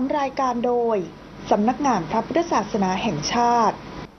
ำรายการโดยสำนักงานพระพุทธศาสนาแห่งชาติ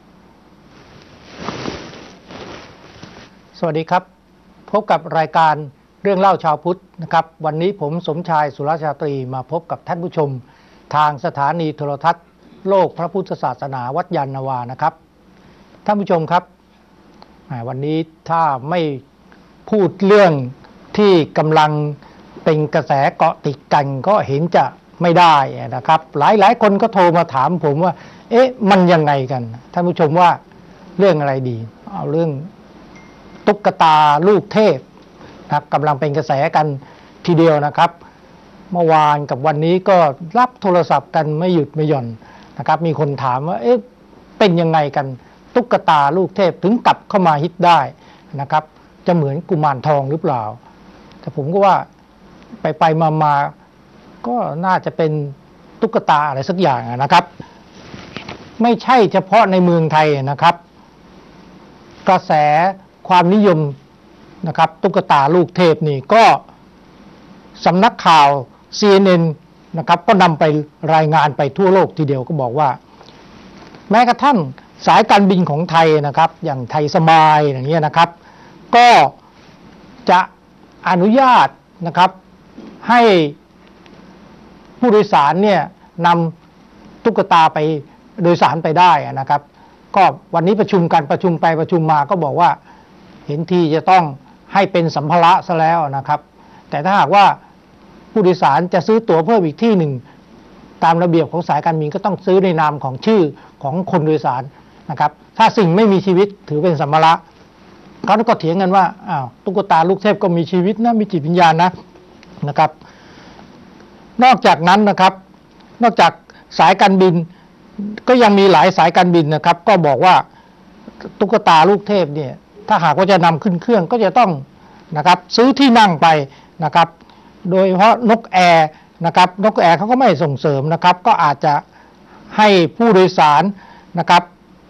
สวัสดีครับพบกับรายการเรื่องเล่าชาวพุทธนะครับวันนี้ผมสมชายสุรชาตรีมาพบกับท่านผู้ชมทางสถานีโทรทัศน์โลกพระพุทธศาสนาวัดยานนาวานะครับท่านผู้ชมครับวันนี้ถ้าไม่พูดเรื่องที่กำลังเป็นกระแสเกาะติดกันก็เห็นจะไม่ได้นะครับหลายคนก็โทรมาถามผมว่ามันยังไงกันท่านผู้ชมว่าเรื่องอะไรดีเอาเรื่องตุ๊กตาลูกเทพนะกำลังเป็นกระแสกันทีเดียวนะครับเมื่อวานกับวันนี้ก็รับโทรศัพท์กันไม่หยุดไม่หย่อนนะครับมีคนถามว่าเป็นยังไงกันตุ๊กตาลูกเทพถึงกลับเข้ามาฮิตได้นะครับจะเหมือนกุมารทองหรือเปล่าแต่ผมก็ว่าไปมาก็น่าจะเป็นตุ๊กตาอะไรสักอย่างนะครับไม่ใช่เฉพาะในเมืองไทยนะครับกระแสความนิยมนะครับตุ๊กตาลูกเทพนี่ก็สำนักข่าว CNN นะครับก็นำไปรายงานไปทั่วโลกทีเดียวก็บอกว่าแม้กระทั่งสายการบินของไทยนะครับอย่างไทยสมายอย่างเงี้ยนะครับก็จะอนุญาตนะครับให้ผู้โดยสารเนี่ยนำตุ๊กตาไปโดยสารไปได้นะครับก็วันนี้ประชุมกันประชุมไปประชุมมาก็บอกว่าเห็นทีจะต้องให้เป็นสัมภาระซะแล้วนะครับแต่ถ้าหากว่าผู้โดยสารจะซื้อตั๋วเพิ่มอีกที่หนึ่งตามระเบียบของสายการบินก็ต้องซื้อในนามของชื่อของคนโดยสารนะครับถ้าสิ่งไม่มีชีวิตถือเป็นสัมภาระเขาก็เถียงกันว่าตุ๊กตาลูกเทพก็มีชีวิตนะมีจิตวิญญาณนะครับนอกจากนั้นนะครับนอกจากสายการบินก็ยังมีหลายสายการบินนะครับก็บอกว่าตุ๊กตาลูกเทพเนี่ยถ้าหากว่าจะนำขึ้นเครื่องก็จะต้องนะครับซื้อที่นั่งไปนะครับโดยเฉพาะนกแอร์นะครับนกแอร์เขาก็ไม่ส่งเสริมนะครับก็อาจจะให้ผู้โดยสารนะครับ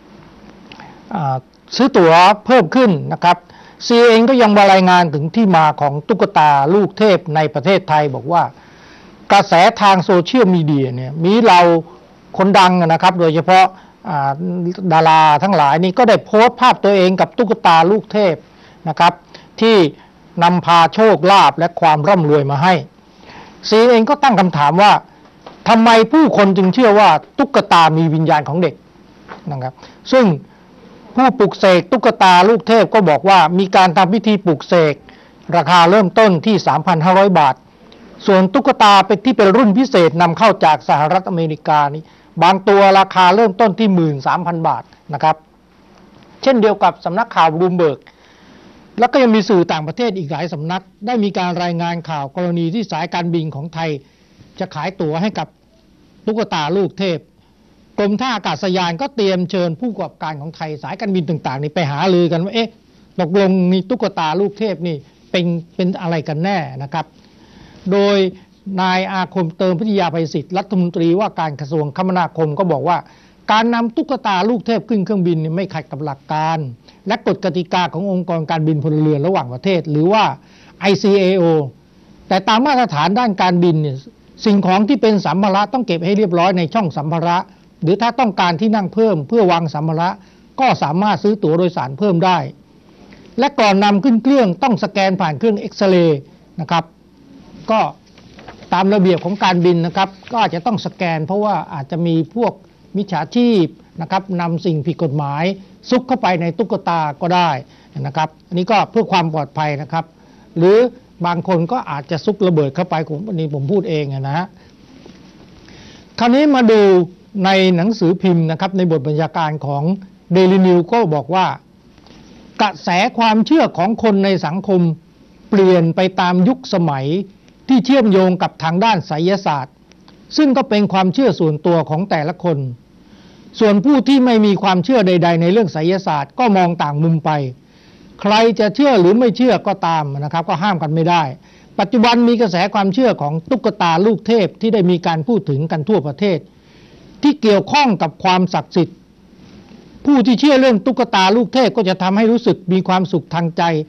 ซื้อตั๋วเพิ่มขึ้นนะครับซีเองก็ยังมารายงานถึงที่มาของตุ๊กตาลูกเทพในประเทศไทยบอกว่ากระแสทางโซเชียลมีเดียเนี่ยมีเราคนดังนะครับโดยเฉพาะดาราทั้งหลายนี่ก็ได้โพสต์ภาพตัวเองกับตุ๊กตาลูกเทพนะครับที่นำพาโชคลาภและความร่ำรวยมาให้ซีเองก็ตั้งคำถามว่าทำไมผู้คนจึงเชื่อว่าตุ๊กตามีวิญญาณของเด็กนะครับซึ่งผู้ปลุกเสกตุ๊กตาลูกเทพก็บอกว่ามีการทำพิธีปลุกเสกราคาเริ่มต้นที่ 3,500 บาทส่วนตุ๊กตาที่เป็นรุ่นพิเศษนำเข้าจากสหรัฐอเมริกานี่บางตัวราคาเริ่มต้นที่ 13,000 บาทนะครับเช่นเดียวกับสำนักข่าวบลูมเบิร์กแล้วก็ยังมีสื่อต่างประเทศอีกหลายสำนักได้มีการรายงานข่าวกรณีที่สายการบินของไทยจะขายตั๋วให้กับตุ๊กตาลูกเทพกรมท่าอากาศยานก็เตรียมเชิญผู้ประกอบการของไทยสายการบินต่างๆนี่ไปหารือกันว่าตกลงมีตุ๊กตาลูกเทพนี่เป็นอะไรกันแน่นะครับโดยนายอาคมเติมพิทยาภัยศิษย์รัฐมนตรีว่าการกระทรวงคมนาคมก็บอกว่าการนำตุ๊กตาลูกเทพขึ้นเครื่องบินไม่ขัดกับหลักการและกฎกติกาขององค์กรการบินพลเรือนระหว่างประเทศหรือว่า ICAO แต่ตามมาตรฐานด้านการบินเนี่ยสิ่งของที่เป็นสัมภาระต้องเก็บให้เรียบร้อยในช่องสัมภาระหรือถ้าต้องการที่นั่งเพิ่มเพื่อวางสัมภาระก็สามารถซื้อตั๋วโดยสารเพิ่มได้และก่อนนำขึ้นเครื่องต้องสแกนผ่านเครื่องเอ็กซเรย์นะครับก็ตามระเบียบของการบินนะครับก็อาจจะต้องสแกนเพราะว่าอาจจะมีพวกมิจฉาชีพนะครับนำสิ่งผิดกฎหมายซุกเข้าไปในตุ๊กตาก็ได้นะครับอันนี้ก็เพื่อความปลอดภัยนะครับหรือบางคนก็อาจจะซุกระเบิดเข้าไปอันนี้ผมพูดเองนะฮะคราวนี้มาดูในหนังสือพิมพ์นะครับในบทบรรยายการของ Daily News ก็บอกว่ากระแสความเชื่อของคนในสังคมเปลี่ยนไปตามยุคสมัยที่เชื่อมโยงกับทางด้านไสยศาสตร์ซึ่งก็เป็นความเชื่อส่วนตัวของแต่ละคนส่วนผู้ที่ไม่มีความเชื่อใดๆในเรื่องไสยศาสตร์ก็มองต่างมุมไปใครจะเชื่อหรือไม่เชื่อก็ตามนะครับก็ห้ามกันไม่ได้ปัจจุบันมีกระแสความเชื่อของตุ๊กตาลูกเทพที่ได้มีการพูดถึงกันทั่วประเทศที่เกี่ยวข้องกับความศักดิ์สิทธิ์ผู้ที่เชื่อเรื่องตุ๊กตาลูกเทพก็จะทำให้รู้สึกมีความสุขทางใจจ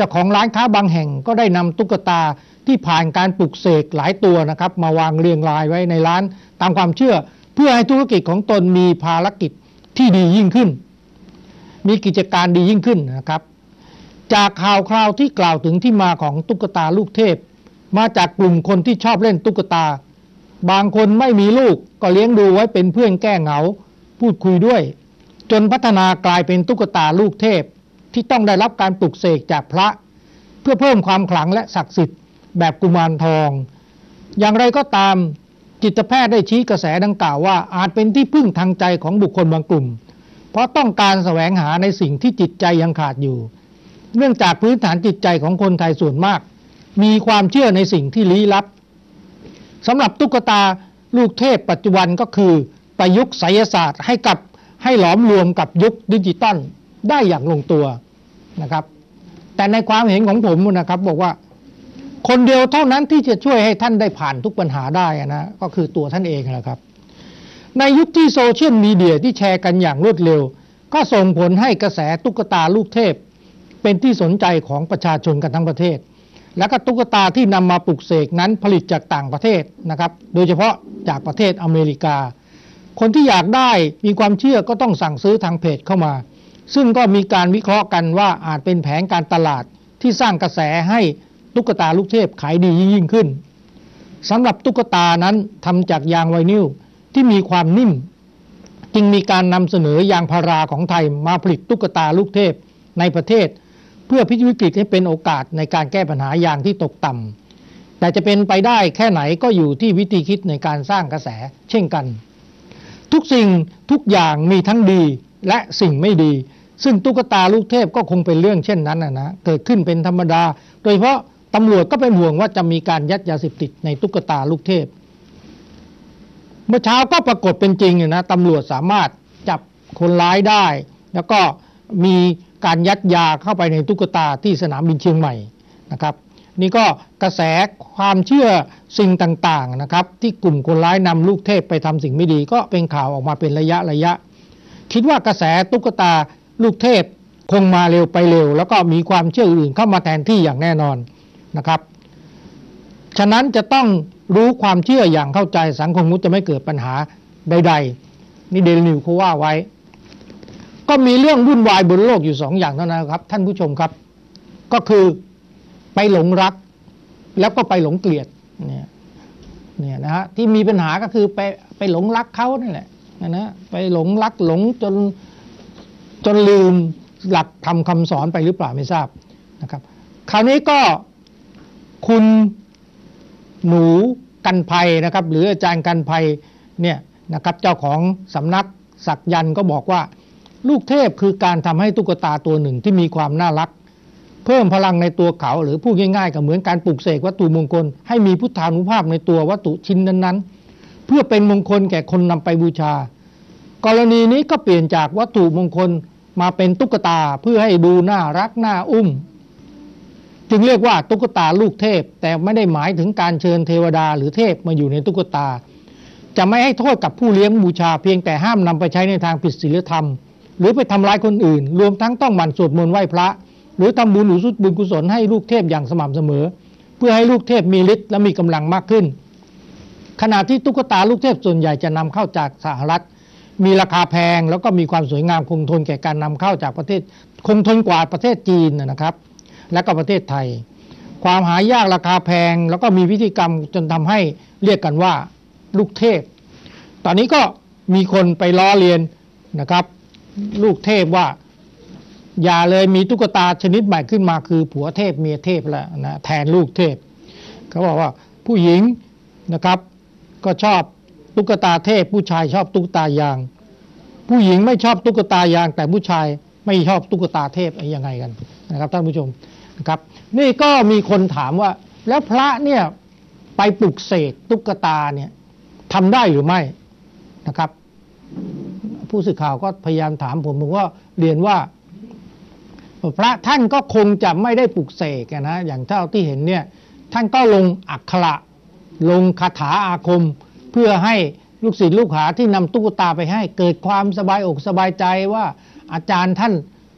จ้าของร้านค้าบางแห่งก็ได้นำตุ๊กตาที่ผ่านการปลุกเสกหลายตัวนะครับมาวางเรียงรายไว้ในร้านตามความเชื่อเพื่อให้ธุรกิจของตนมีภารกิจที่ดียิ่งขึ้นมีกิจการดียิ่งขึ้นนะครับจากข่าวคราวที่กล่าวถึงที่มาของตุ๊กตาลูกเทพมาจากกลุ่มคนที่ชอบเล่นตุ๊กตาบางคนไม่มีลูกก็เลี้ยงดูไว้เป็นเพื่อนแก้เหงาพูดคุยด้วยจนพัฒนากลายเป็นตุ๊กตาลูกเทพที่ต้องได้รับการปลุกเสกจากพระเพื่อเพิ่มความขลังและศักดิ์สิทธิ์แบบกุมารทองอย่างไรก็ตามจิตแพทย์ได้ชี้กระแสดังกล่าวว่าอาจเป็นที่พึ่งทางใจของบุคคลบางกลุ่มเพราะต้องการแสวงหาในสิ่งที่จิตใจยังขาดอยู่เนื่องจากพื้นฐานจิตใจของคนไทยส่วนมากมีความเชื่อในสิ่งที่ลี้ลับสำหรับตุ๊กตาลูกเทพปัจจุบันก็คือประยุกต์ไสยศาสตร์ให้หลอมรวมกับยุคดิจิตอลได้อย่างลงตัวนะครับแต่ในความเห็นของผมนะครับบอกว่าคนเดียวเท่านั้นที่จะช่วยให้ท่านได้ผ่านทุกปัญหาได้นะก็คือตัวท่านเองแหละครับในยุคที่โซเชียลมีเดียที่แชร์กันอย่างรวดเร็วก็ส่งผลให้กระแสตุ๊กตาลูกเทพเป็นที่สนใจของประชาชนกันทั้งประเทศและก็ตุ๊กตาที่นำมาปลุกเสกนั้นผลิตจากต่างประเทศนะครับโดยเฉพาะจากประเทศอเมริกาคนที่อยากได้มีความเชื่อก็ต้องสั่งซื้อทางเพจเข้ามาซึ่งก็มีการวิเคราะห์กันว่าอาจเป็นแผนการตลาดที่สร้างกระแสให้ตุ๊กตาลูกเทพขายดียิ่งขึ้นสำหรับตุ๊กตานั้นทำจากยางไวนิลที่มีความนิ่มจึงมีการนำเสนอยางพาราของไทยมาผลิตตุ๊กตาลูกเทพในประเทศเพื่อพลิกวิกฤตให้เป็นโอกาสในการแก้ปัญหายางที่ตกต่ำแต่จะเป็นไปได้แค่ไหนก็อยู่ที่วิธีคิดในการสร้างกระแสเช่นกันทุกสิ่งทุกอย่างมีทั้งดีและสิ่งไม่ดีซึ่งตุ๊กตาลูกเทพก็คงเป็นเรื่องเช่นนั้นนะเกิดขึ้นเป็นธรรมดาโดยเฉพาะตำรวจก็เป็นห่วงว่าจะมีการยัดยาเสพติดในตุ๊กตาลูกเทพเมื่อเช้าก็ปรากฏเป็นจริงนะตำรวจสามารถจับคนร้ายได้แล้วก็มีการยัดยาเข้าไปในตุ๊กตาที่สนามบินเชียงใหม่นะครับนี่ก็กระแสความเชื่อสิ่งต่างๆนะครับที่กลุ่มคนร้ายนำลูกเทพไปทำสิ่งไม่ดีก็เป็นข่าวออกมาเป็นระยะคิดว่ากระแสตุ๊กตาลูกเทพคงมาเร็วไปเร็วแล้วก็มีความเชื่ออื่นเข้ามาแทนที่อย่างแน่นอนนะครับฉะนั้นจะต้องรู้ความเชื่ออย่างเข้าใจสังคมจะไม่เกิดปัญหาใดๆนี่เดลินิวเขาว่าไว้ก็มีเรื่องวุ่นวายบนโลกอยู่2 อย่างเท่านั้นครับท่านผู้ชมครับก็คือไปหลงรักแล้วก็ไปหลงเกลียดเนี่ยนะฮะที่มีปัญหาก็คือไปหลงรักเขานี่แหละนะไปหลงรักหลงจนลืมหลักธรรมคำสอนไปหรือเปล่าไม่ทราบนะครับคราวนี้ก็คุณหนูกันภัยนะครับหรืออาจารย์กันภัยเนี่ยนะครับเจ้าของสำนักศักยันต์ก็บอกว่าลูกเทพคือการทำให้ตุ๊กตาตัวหนึ่งที่มีความน่ารักเพิ่มพลังในตัวเขาหรือพูดง่ายๆก็เหมือนการปลุกเสกวัตถุมงคลให้มีพุทธานุภาพในตัววัตถุชิ้นนั้นๆเพื่อเป็นมงคลแก่คนนำไปบูชากรณีนี้ก็เปลี่ยนจากวัตถุมงคลมาเป็นตุ๊กตาเพื่อให้ดูน่ารักน่าอุ้มจึงเรียกว่าตุ๊กตาลูกเทพแต่ไม่ได้หมายถึงการเชิญเทวดาหรือเทพมาอยู่ในตุ๊กตาจะไม่ให้โทษกับผู้เลี้ยงบูชาเพียงแต่ห้ามนำไปใช้ในทางผิดศีลธรรมหรือไปทำร้ายคนอื่นรวมทั้งต้องหมั่นสวดมนต์ไหว้พระหรือทำบุญอุทิศบุญกุศลให้ลูกเทพอย่างสม่ำเสมอเพื่อให้ลูกเทพมีฤทธิ์และมีกำลังมากขึ้นขณะที่ตุ๊กตาลูกเทพส่วนใหญ่จะนำเข้าจากสหรัฐมีราคาแพงแล้วก็มีความสวยงามคงทนแก่การนำเข้าจากประเทศคงทนกว่าประเทศจีนนะครับและก็ประเทศไทยความหายากราคาแพงแล้วก็มีพิธีกรรมจนทำให้เรียกกันว่าลูกเทพตอนนี้ก็มีคนไปล้อเลียนนะครับลูกเทพว่าอย่าเลยมีตุ๊กตาชนิดใหม่ขึ้นมาคือผัวเทพเมียเทพแล้วนะแทนลูกเทพเขาบอกว่าผู้หญิงนะครับก็ชอบตุ๊กตาเทพผู้ชายชอบตุ๊กตายางผู้หญิงไม่ชอบตุ๊กตายางแต่ผู้ชายไม่ชอบตุ๊กตาเทพยังไงกันนะครับท่านผู้ชมนะครับนี่ก็มีคนถามว่าแล้วพระเนี่ยไปปลุกเสกตุ๊กตาเนี่ยทำได้หรือไม่นะครับผู้สื่อข่าวก็พยายามถามผมก็เรียนว่าพระท่านก็คงจะไม่ได้ปลุกเสกนะอย่างเท่าที่เห็นเนี่ยท่านก็ลงอักขระลงคาถาอาคมเพื่อให้ลูกศิษย์ลูกหาที่นำตุ๊กตาไปให้เกิดความสบายอกสบายใจว่าอาจารย์ท่าน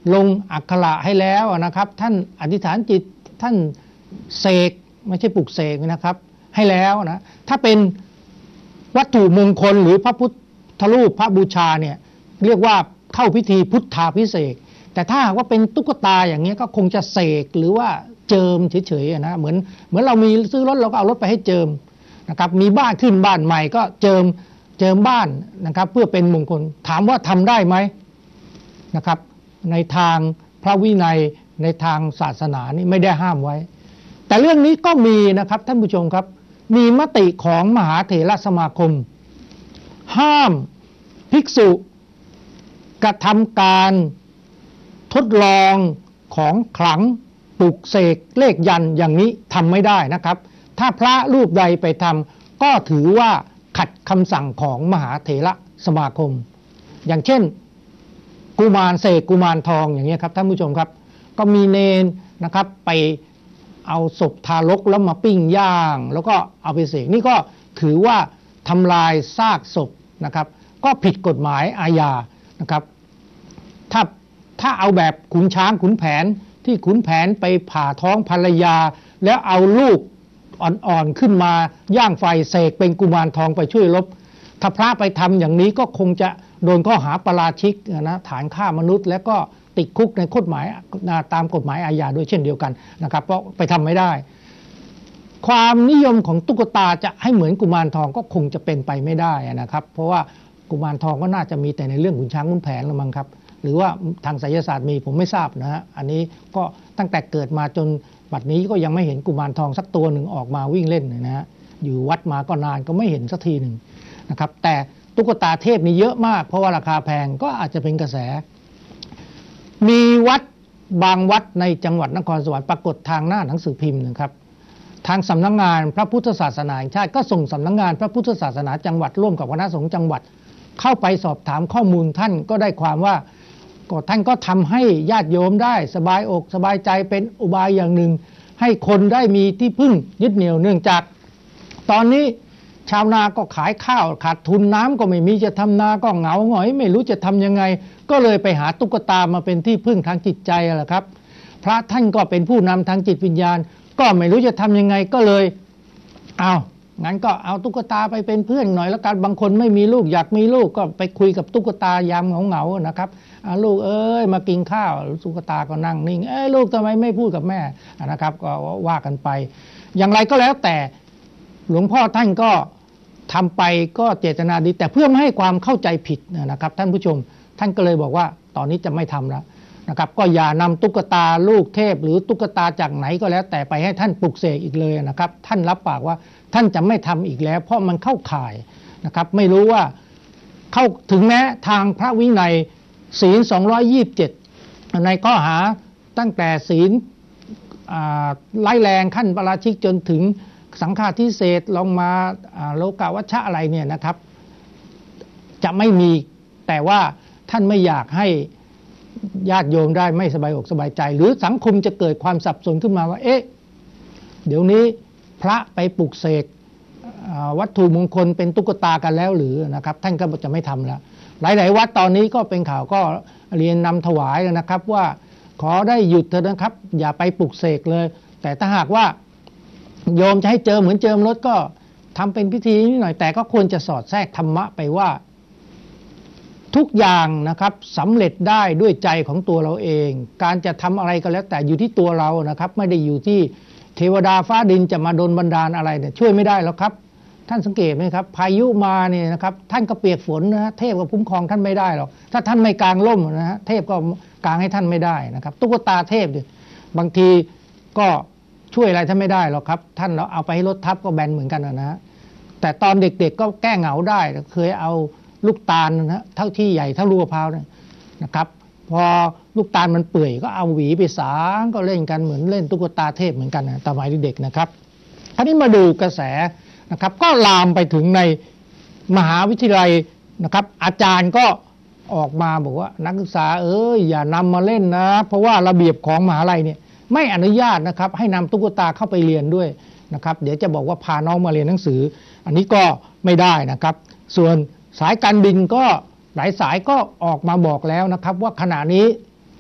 ลงอักขระให้แล้วนะครับท่านอธิษฐานจิตท่านเสกไม่ใช่ปลุกเสกนะครับให้แล้วนะถ้าเป็นวัตถุมงคลหรือพระพุทธรูปพระบูชาเนี่ยเรียกว่าเข้าพิธีพุทธาภิเษกแต่ถ้าหากว่าเป็นตุ๊กตาอย่างนี้ก็คงจะเสกหรือว่าเจิมเฉยๆนะเหมือนเรามีซื้อรถเราก็เอารถไปให้เจิมนะครับมีบ้านขึ้นบ้านใหม่ก็เจิมบ้านนะครับเพื่อเป็นมงคลถามว่าทำได้ไหมนะครับในทางพระวินัยในทางศาสนานี่ไม่ได้ห้ามไว้แต่เรื่องนี้ก็มีนะครับท่านผู้ชมครับมีมติของมหาเถรสมาคมห้ามภิกษุกระทำการทดลองของขลังปลุกเสกเลขยันอย่างนี้ทำไม่ได้นะครับถ้าพระรูปใดไปทำก็ถือว่าขัดคำสั่งของมหาเถรสมาคมอย่างเช่นกุมารเสกกุมารทองอย่างนี้ครับท่านผู้ชมครับก็มีเนนนะครับไปเอาศพทารกแล้วมาปิ้งย่างแล้วก็เอาไปเสกนี่ก็ถือว่าทำลายซากศพนะครับก็ผิดกฎหมายอาญานะครับถ้าเอาแบบขุนช้างขุนแผนที่ขุนแผนไปผ่าท้องภรรยาแล้วเอาลูกอ่อนๆขึ้นมาย่างไฟเสกเป็นกุมารทองไปช่วยรบถ้าพระไปทำอย่างนี้ก็คงจะโดนข้อหาปาราชิกนะฐานฆ่ามนุษย์แล้วก็ติดคุกในกฎหมายตามกฎหมายอาญาด้วยเช่นเดียวกันนะครับเพราะไปทำไม่ได้ความนิยมของตุ๊กตาจะให้เหมือนกุมารทองก็คงจะเป็นไปไม่ได้นะครับเพราะว่ากุมารทองก็น่าจะมีแต่ในเรื่องขุนช้างขุนแผนละมั้งครับหรือว่าทางไสยศาสตร์มีผมไม่ทราบนะฮะอันนี้ก็ตั้งแต่เกิดมาจนบัดนี้ก็ยังไม่เห็นกุมารทองสักตัวหนึ่งออกมาวิ่งเล่นนะฮะอยู่วัดมาก็นานก็ไม่เห็นสักทีหนึ่งนะครับแต่ตุ๊กตาเทพนี่เยอะมากเพราะว่าราคาแพงก็อาจจะเป็นกระแสมีวัดบางวัดในจังหวัดนครสวรรค์ปรากฏทางหน้าหนังสือพิมพ์นะครับทางสำนักงานพระพุทธศาสนาแห่งชาติก็ส่งสำนักงานพระพุทธศาสนาจังหวัดร่วมกับคณะสงฆ์จังหวัดเข้าไปสอบถามข้อมูลท่านก็ได้ความว่าท่านก็ทำให้ญาติโยมได้สบายอกสบายใจเป็นอุบายอย่างหนึ่งให้คนได้มีที่พึ่งยึดเหนี่ยวเนื่องจากตอนนี้ชาวนาก็ขายข้าวขาดทุนน้ำก็ไม่มีจะทำนาก็เหงาหงอยไม่รู้จะทำยังไงก็เลยไปหาตุ๊กตามาเป็นที่พึ่งทางจิตใจแหละครับพระท่านก็เป็นผู้นำทางจิตวิญญาณก็ไม่รู้จะทำยังไงก็เลยงั้นก็เอาตุ๊กตาไปเป็นเพื่อนหน่อยแล้วกันบางคนไม่มีลูกอยากมีลูกก็ไปคุยกับตุ๊กตายามเหงาๆนะครับลูกเอ้ยมากินข้าวตุ๊กตาก็นั่งนิ่งลูกทำไมไม่พูดกับแม่นะครับก็ว่ากันไปอย่างไรก็แล้วแต่หลวงพ่อท่านก็ทำไปก็เจตนาดีแต่เพื่อไม่ให้ความเข้าใจผิดนะครับท่านผู้ชมท่านก็เลยบอกว่าตอนนี้จะไม่ทำแล้วนะครับก็อย่านำตุ๊กตาลูกเทพหรือตุ๊กตาจากไหนก็แล้วแต่ไปให้ท่านปลุกเสกอีกเลยนะครับท่านรับปากว่าท่านจะไม่ทำอีกแล้วเพราะมันเข้าข่ายนะครับไม่รู้ว่าเข้าถึงแม้ทางพระวินัยศีล227ในข้อหาตั้งแต่ศีลร้ายแรงขั้นปาราชิกจนถึงสังฆาทิเศษลงมาโลกาวัชชะอะไรเนี่ยนะครับจะไม่มีแต่ว่าท่านไม่อยากให้ญาติโยมได้ไม่สบายอกสบายใจหรือสังคมจะเกิดความสับสนขึ้นมาว่าเดี๋ยวนี้พระไปปลุกเสกวัตถุมงคลเป็นตุ๊กตากันแล้วหรือนะครับท่านก็จะไม่ทำแล้วหลายๆวัดตอนนี้ก็เป็นข่าวก็เรียนนำถวายนะครับว่าขอได้หยุดเถอะนะครับอย่าไปปลุกเสกเลยแต่ถ้าหากว่าโยมจะให้เจิมเหมือนเจิมรถก็ทำเป็นพิธีนิดหน่อยแต่ก็ควรจะสอดแทรกธรรมะไปว่าทุกอย่างนะครับสำเร็จได้ด้วยใจของตัวเราเองการจะทำอะไรก็แล้วแต่อยู่ที่ตัวเรานะครับไม่ได้อยู่ที่เทวดาฟ้าดินจะมาโดนบันดาลอะไรเนี่ยช่วยไม่ได้หรอกครับท่านสังเกตไหมครับพายุมาเนี่ยนะครับท่านก็เปียกฝนนะเทพก็คุ้มครองท่านไม่ได้หรอกถ้าท่านไม่กางร่มนะฮะเทพก็กางให้ท่านไม่ได้นะครับตุ๊กตาเทพเนี่ยบางทีก็ช่วยอะไรท่านไม่ได้หรอกครับท่านเราเอาไปให้รถทับก็แบนเหมือนกันนะฮะแต่ตอนเด็กๆก็แก้เหงาได้เคยเอาลูกตาลนะเท่าที่ใหญ่เท่าลูกมะพร้าวนะครับพอลูกตาลมันเปื่อยก็เอาหวีไปสางก็เล่นกันเหมือนเล่นตุ๊กตาเทพเหมือนกันนะตอนวัยเด็กนะครับคราวนี้มาดูกระแสนะครับก็ลามไปถึงในมหาวิทยาลัยนะครับอาจารย์ก็ออกมาบอกว่านักศึกษาอย่านำมาเล่นนะเพราะว่าระเบียบของมหาลัยเนี่ยไม่อนุญาตนะครับให้นำตุ๊กตาเข้าไปเรียนด้วยนะครับเดี๋ยวจะบอกว่าพาน้องมาเรียนหนังสืออันนี้ก็ไม่ได้นะครับส่วนสายการบินก็หลายสายก็ออกมาบอกแล้วนะครับว่าขณะนี้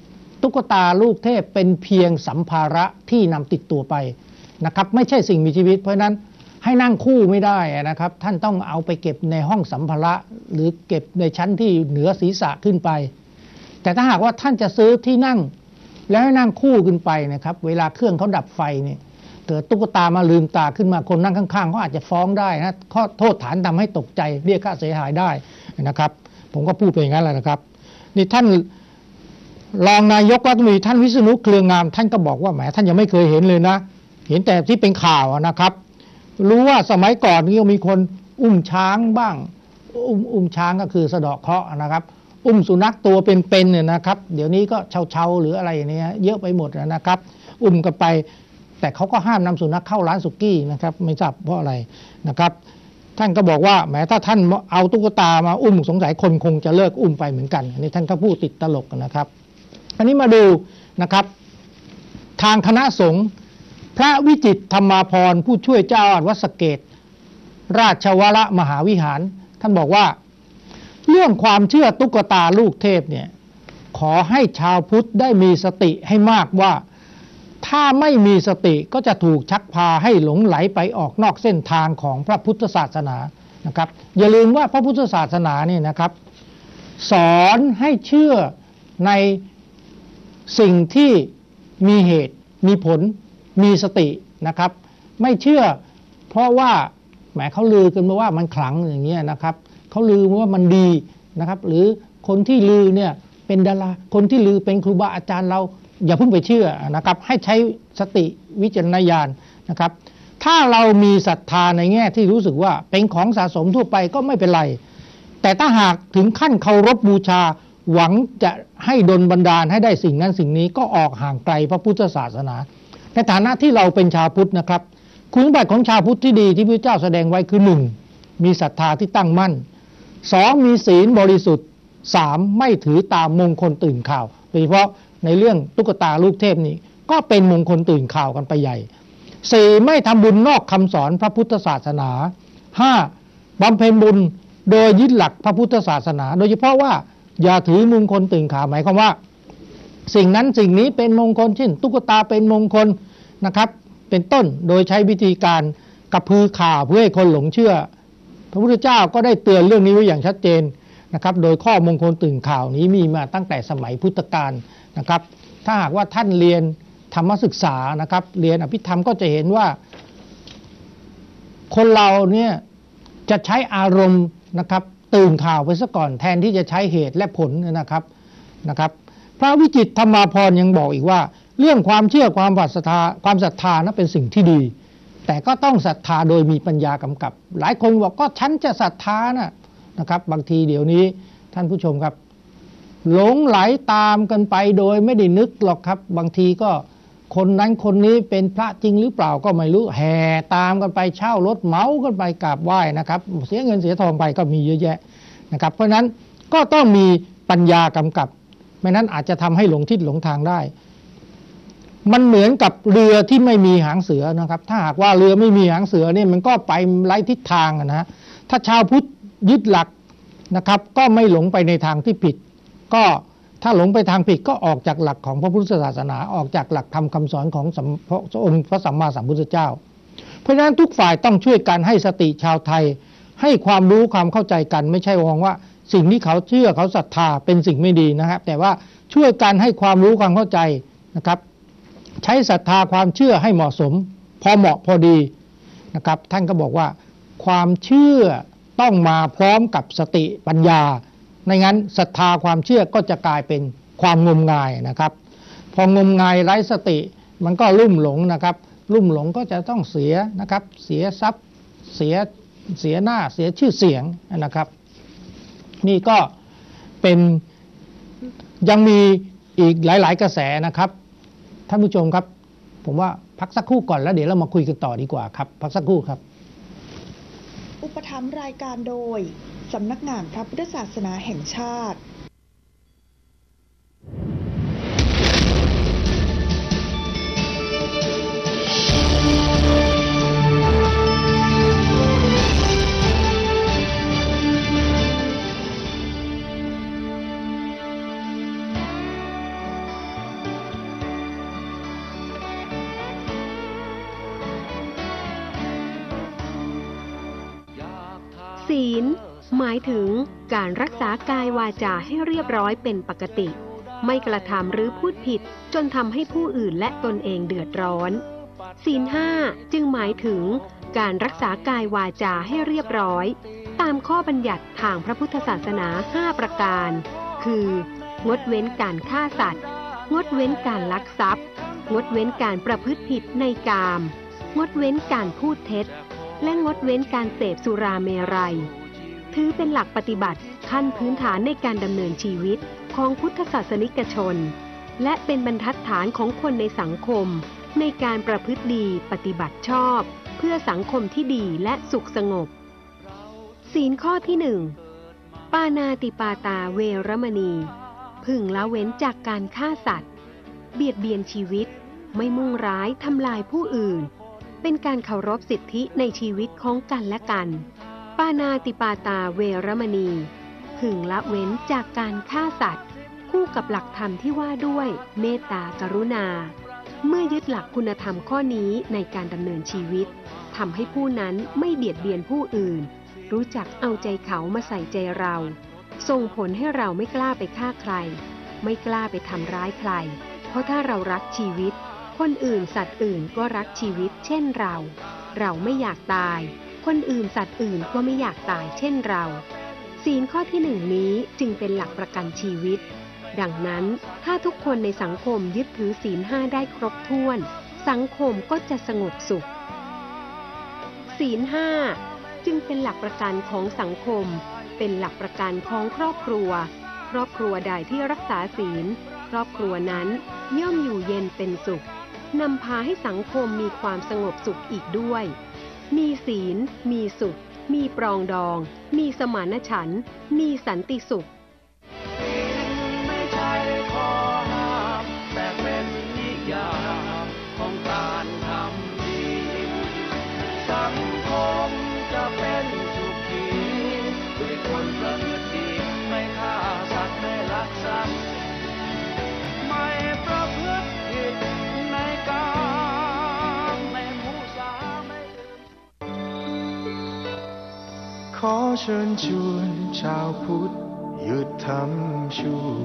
ตุ๊กตาลูกเทพเป็นเพียงสัมภาระที่นำติดตัวไปนะครับไม่ใช่สิ่งมีชีวิตเพราะนั้นให้นั่งคู่ไม่ได้นะครับท่านต้องเอาไปเก็บในห้องสัมภาระหรือเก็บในชั้นที่เหนือศีรษะขึ้นไปแต่ถ้าหากว่าท่านจะซื้อที่นั่งแล้วให้นั่งคู่ขึ้นไปนะครับเวลาเครื่องเขาดับไฟเนี่ยเกิดตุ๊กตามาลืมตาขึ้นมาคนนั่งข้างๆเขาอาจจะฟ้องได้นะข้อโทษฐานทำให้ตกใจเรียกค่าเสียหายได้นะครับผมก็พูดไปอย่างนั้นแหละนะครับนี่ท่านรองนายกรัฐมนตรีท่านวิษณุเครืองามท่านก็บอกว่าแหมท่านยังไม่เคยเห็นเลยนะเห็นแต่ที่เป็นข่าวนะครับรู้ว่าสมัยก่อนนี่มีคนอุ้มช้างบ้างอุ้มช้างก็คือสะเดาะเคราะห์นะครับอุ้มสุนัขตัวเป็นๆเนี่ยนะครับเดี๋ยวนี้ก็เชาหรืออะไรอย่างนี้เยอะไปหมดนะครับอุ้มกันไปแต่เขาก็ห้ามนำสุนัขเข้าร้านสุกี้นะครับไม่ทราบเพราะอะไรนะครับท่านก็บอกว่าแหมถ้าท่านเอาตุ๊กตามาอุ้มสงสัยคนคงจะเลิกอุ้มไปเหมือนกันอันนี้ท่านก็พูดติดตลกนะครับอันนี้มาดูนะครับทางคณะสงฆ์พระวิจิตรธรรมาภรณ์ผู้ช่วยเจ้าอาวาสวัดสะเกษราชวรมหาวิหารท่านบอกว่าเรื่องความเชื่อตุ๊กตาลูกเทพเนี่ยขอให้ชาวพุทธได้มีสติให้มากว่าถ้าไม่มีสติก็จะถูกชักพาให้หลงไหลไปออกนอกเส้นทางของพระพุทธศาสนานะครับอย่าลืมว่าพระพุทธศาสนานี่นะครับสอนให้เชื่อในสิ่งที่มีเหตุมีผลมีสตินะครับไม่เชื่อเพราะว่าแหมเขาลือกันมาว่ามันขลังอย่างเงี้ยนะครับเขาลือว่ามันดีนะครับหรือคนที่ลือเนี่ยเป็นดาราคนที่ลือเป็นครูบาอาจารย์เราอย่าเพิ่งไปเชื่อนะครับให้ใช้สติวิจารณญาณนะครับถ้าเรามีศรัทธาในแง่ที่รู้สึกว่าเป็นของสะสมทั่วไปก็ไม่เป็นไรแต่ถ้าหากถึงขั้นเคารพบูชาหวังจะให้ดลบันดาลให้ได้สิ่งนั้นสิ่งนี้ก็ออกห่างไกลพระพุทธศาสนาในฐานะที่เราเป็นชาวพุทธนะครับคุณสมบัติของชาวพุทธที่ดีที่พระเจ้าแสดงไว้คือ 1. มีศรัทธาที่ตั้งมั่น 2. มีศีลบริสุทธิ์ 3. ไม่ถือตามมงคลตื่นข่าวโดยเฉพาะในเรื่องตุ๊กตาลูกเทพนี้ก็เป็นมงคลตื่นข่าวกันไปใหญ่ 4. ไม่ทำบุญนอกคำสอนพระพุทธศาสนา 5. บำเพ็ญบุญโดยยึดหลักพระพุทธศาสนา โดยเฉพาะว่าอย่าถือมงคลตื่นข่าวหมายความว่าสิ่งนั้นสิ่งนี้เป็นมงคลเช่นตุ๊กตาเป็นมงคลนะครับเป็นต้นโดยใช้วิธีการกระพือข่าวเพื่อให้คนหลงเชื่อพระพุทธเจ้าก็ได้เตือนเรื่องนี้ไว้อย่างชัดเจนนะครับโดยข้อมงคลตื่นข่าวนี้มีมาตั้งแต่สมัยพุทธกาลนะครับถ้าหากว่าท่านเรียนธรรมศึกษานะครับเรียนอภิธรรมก็จะเห็นว่าคนเราเนี่ยจะใช้อารมณ์นะครับตื่นข่าวไปซะก่อนแทนที่จะใช้เหตุและผลนะครับพระวิจิตรธรรมาภรณ์ยังบอกอีกว่าเรื่องความเชื่อความศรัทธานั้นเป็นสิ่งที่ดีแต่ก็ต้องศรัทธาโดยมีปัญญากำกับหลายคนบอกก็ฉันจะศรัทธานะครับบางทีเดี๋ยวนี้ท่านผู้ชมครับหลงไหลตามกันไปโดยไม่ได้นึกหรอกครับบางทีก็คนนั้นคนนี้เป็นพระจริงหรือเปล่าก็ไม่รู้แห่ตามกันไปเช่ารถเหมากันไปกราบไหว้นะครับเสียเงินเสียทองไปก็มีเยอะแยะนะครับเพราะฉะนั้นก็ต้องมีปัญญากำกับไม่นั้นอาจจะทำให้หลงทิศหลงทางได้มันเหมือนกับเรือที่ไม่มีหางเสือนะครับถ้าหากว่าเรือไม่มีหางเสือเนี่ยมันก็ไปไร้ทิศทางนะถ้าชาวพุทธยึดหลักนะครับก็ไม่หลงไปในทางที่ผิดก็ถ้าหลงไปทางผิดก็ออกจากหลักของพระพุทธศาสนาออกจากหลักธรรมคำสอนของพระองค์พระสัมมาสัมพุทธเจ้าเพราะฉะนั้นทุกฝ่ายต้องช่วยกันให้สติชาวไทยให้ความรู้ความเข้าใจกันไม่ใช่มองว่าสิ่งที่เขาเชื่อเขาศรัทธาเป็นสิ่งไม่ดีนะครับแต่ว่าช่วยกันให้ความรู้ความเข้าใจนะครับใช้ศรัทธาความเชื่อให้เหมาะสมพอเหมาะพอดีนะครับท่านก็บอกว่าความเชื่อต้องมาพร้อมกับสติปัญญาไม่งั้นศรัทธาความเชื่อก็จะกลายเป็นความงมงายนะครับพองมงายไร้สติมันก็ลุ่มหลงนะครับลุ่มหลงก็จะต้องเสียนะครับเสียทรัพย์เสียหน้าเสียชื่อเสียงนะครับนี่ก็เป็นยังมีอีกหลายๆกระแสนะครับท่านผู้ชมครับผมว่าพักสักครู่ก่อนแล้วเดี๋ยวเรามาคุยกันต่อดีกว่าครับพักสักครู่ครับอุปถัมภ์รายการโดยสำนักงานพระพุทธศาสนาแห่งชาติศีลหมายถึงการรักษากายวาจาให้เรียบร้อยเป็นปกติไม่กระทำหรือพูดผิดจนทำให้ผู้อื่นและตนเองเดือดร้อนศีล 5จึงหมายถึงการรักษากายวาจาให้เรียบร้อยตามข้อบัญญัติทางพระพุทธศาสนา5ประการคืองดเว้นการฆ่าสัตว์งดเว้นการลักทรัพย์งดเว้นการประพฤติผิดในกามงดเว้นการพูดเท็จและงดเว้นการเสพสุราเมรัยถือเป็นหลักปฏิบัติขั้นพื้นฐานในการดำเนินชีวิตของพุทธศาสนิกชนและเป็นบรรทัดฐานของคนในสังคมในการประพฤติดีปฏิบัติชอบเพื่อสังคมที่ดีและสุขสงบศีลข้อที่1ปาณาติปาตาเวรมณีพึงละเว้นจากการฆ่าสัตว์เบียดเบียนชีวิตไม่มุ่งร้ายทำลายผู้อื่นเป็นการเคารพสิทธิในชีวิตของกันและกันปาณาติปาตาเวรมณีพึงละเว้นจากการฆ่าสัตว์คู่กับหลักธรรมที่ว่าด้วยเมตตากรุณาเมื่อยึดหลักคุณธรรมข้อนี้ในการดำเนินชีวิตทำให้ผู้นั้นไม่เบียดเบียนผู้อื่นรู้จักเอาใจเขามาใส่ใจเราส่งผลให้เราไม่กล้าไปฆ่าใครไม่กล้าไปทำร้ายใครเพราะถ้าเรารักชีวิตคนอื่นสัตว์อื่นก็รักชีวิตเช่นเราไม่อยากตายคนอื่นสัตว์อื่นก็ไม่อยากตายเช่นเราศีลข้อที่1นี้จึงเป็นหลักประกันชีวิตดังนั้นถ้าทุกคนในสังคมยึดถือศีล 5ได้ครบถ้วนสังคมก็จะสงบสุขศีล 5จึงเป็นหลักประกันของสังคมเป็นหลักประกันของครอบครัวครอบครัวใดที่รักษาศีลครอบครัวนั้นย่อมอยู่เย็นเป็นสุขนำพาให้สังคมมีความสงบสุขอีกด้วยมีศีลมีสุขมีปรองดองมีสมานฉันท์มีสันติสุขไม่ใช่ข้อห้ามแต่เป็นนิยามของการทำดีสังคมจะเป็นสุขีด้วยคนประพฤติดีไม่ฆ่าสัตว์ไม่ลักทรัพย์ไม่ประพฤติผิดในกามไม่มุสาไม่ขอเชิญชวนชาวพุทธหยุดทำชั่ว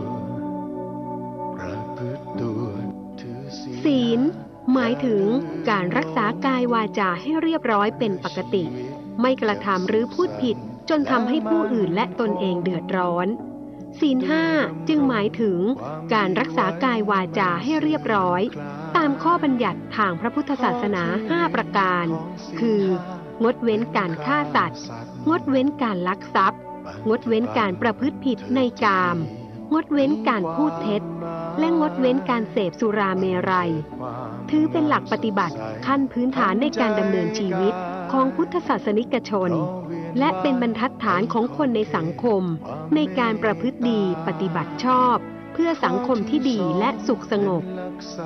ประพฤติตัวถือศีลหมายถึงการรักษากายวาจาให้เรียบร้อยเป็นปกติไม่กระทำหรือพูดผิดจนทำให้ผู้อื่นและตนเองเดือดร้อนศีล 5จึงหมายถึงการรักษากายวาจาให้เรียบร้อยตามข้อบัญญัติทางพระพุทธศาสนา5ประการคืองดเว้นการฆ่าสัตว์งดเว้นการลักทรัพย์งดเว้นการประพฤติผิดในกามงดเว้นการพูดเท็จและงดเว้นการเสพสุราเมรัยถือเป็นหลักปฏิบัติขั้นพื้นฐานในการดำเนินชีวิตของพุทธศาสนิกชนและเป็นบรรทัดฐานของคนในสังคมในการประพฤติดีปฏิบัติชอบเพื่อสังคมที่ดีและสุขสงบ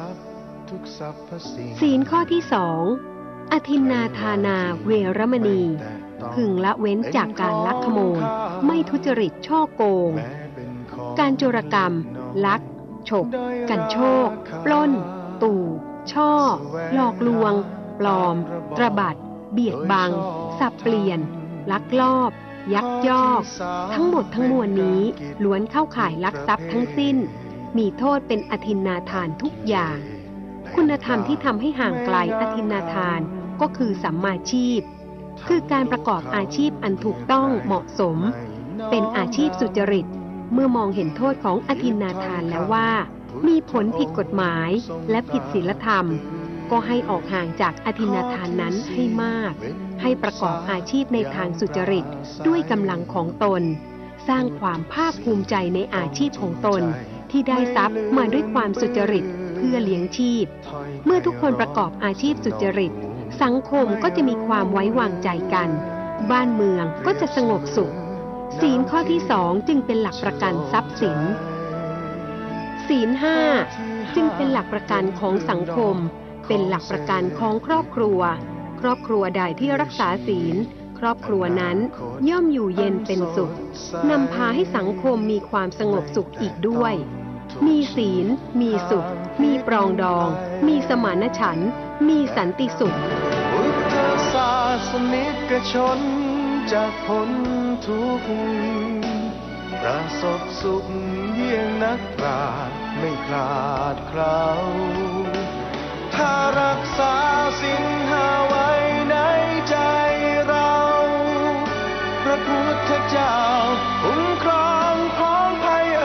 ศีลข้อที่2อทินนาทานาเวรมณีพึงละเว้นจากการลักขโมยไม่ทุจริตฉ้อโกงการโจรกรรมลักฉกกันโชคปล้นตู่ช่อหลอกลวงปลอมตระบัดเบียดบังสับเปลี่ยนลักลอบยักยอกทั้งหมดทั้งมวลนี้ล้วนเข้าข่ายลักทรัพย์ทั้งสิ้นมีโทษเป็นอทินนาทานทุกอย่างคุณธรรมที่ทำให้ห่างไกลอทินนาทานก็คือสัมมาชีพคือการประกอบอาชีพอันถูกต้องเหมาะสมเป็นอาชีพสุจริตเมื่อมองเห็นโทษของอทินนาทานแล้วว่ามีผลผิดกฎหมายและผิดศีลธรรมก็ให้ออกห่างจากอทินนาทานนั้นให้มากให้ประกอบอาชีพในทางสุจริตด้วยกำลังของตนสร้างความภาคภูมิใจในอาชีพของตนที่ได้ทรัพย์มาด้วยความสุจริตเพื่อเลี้ยงชีพเมื่อทุกคนประกอบอาชีพสุจริตสังคมก็จะมีความไว้วางใจกันบ้านเมืองก็จะสงบสุขศีลข้อที่2จึงเป็นหลักประกันทรัพย์สินศีล 5จึงเป็นหลักประกันของสังคมเป็นหลักประกันของครอบครัวครอบครัวใดที่รักษาศีลครอบครัวนั้นย่อมอยู่เย็นเป็นสุขนำพาให้สังคมมีความสงบสุขอีกด้วยมีศีลมีสุขมีปรองดองมีสมานฉันท์มีสันติสุขพุทธศาสนิกชนจะพ้นทุกข์ประสบสุขเยี่ยงนักปราชญ์ไม่คลาดเคล้าถ้ารักษาศีลห้าไว้ในใจเราพระพุทธเจ้าคุ้มครองพ้องภัย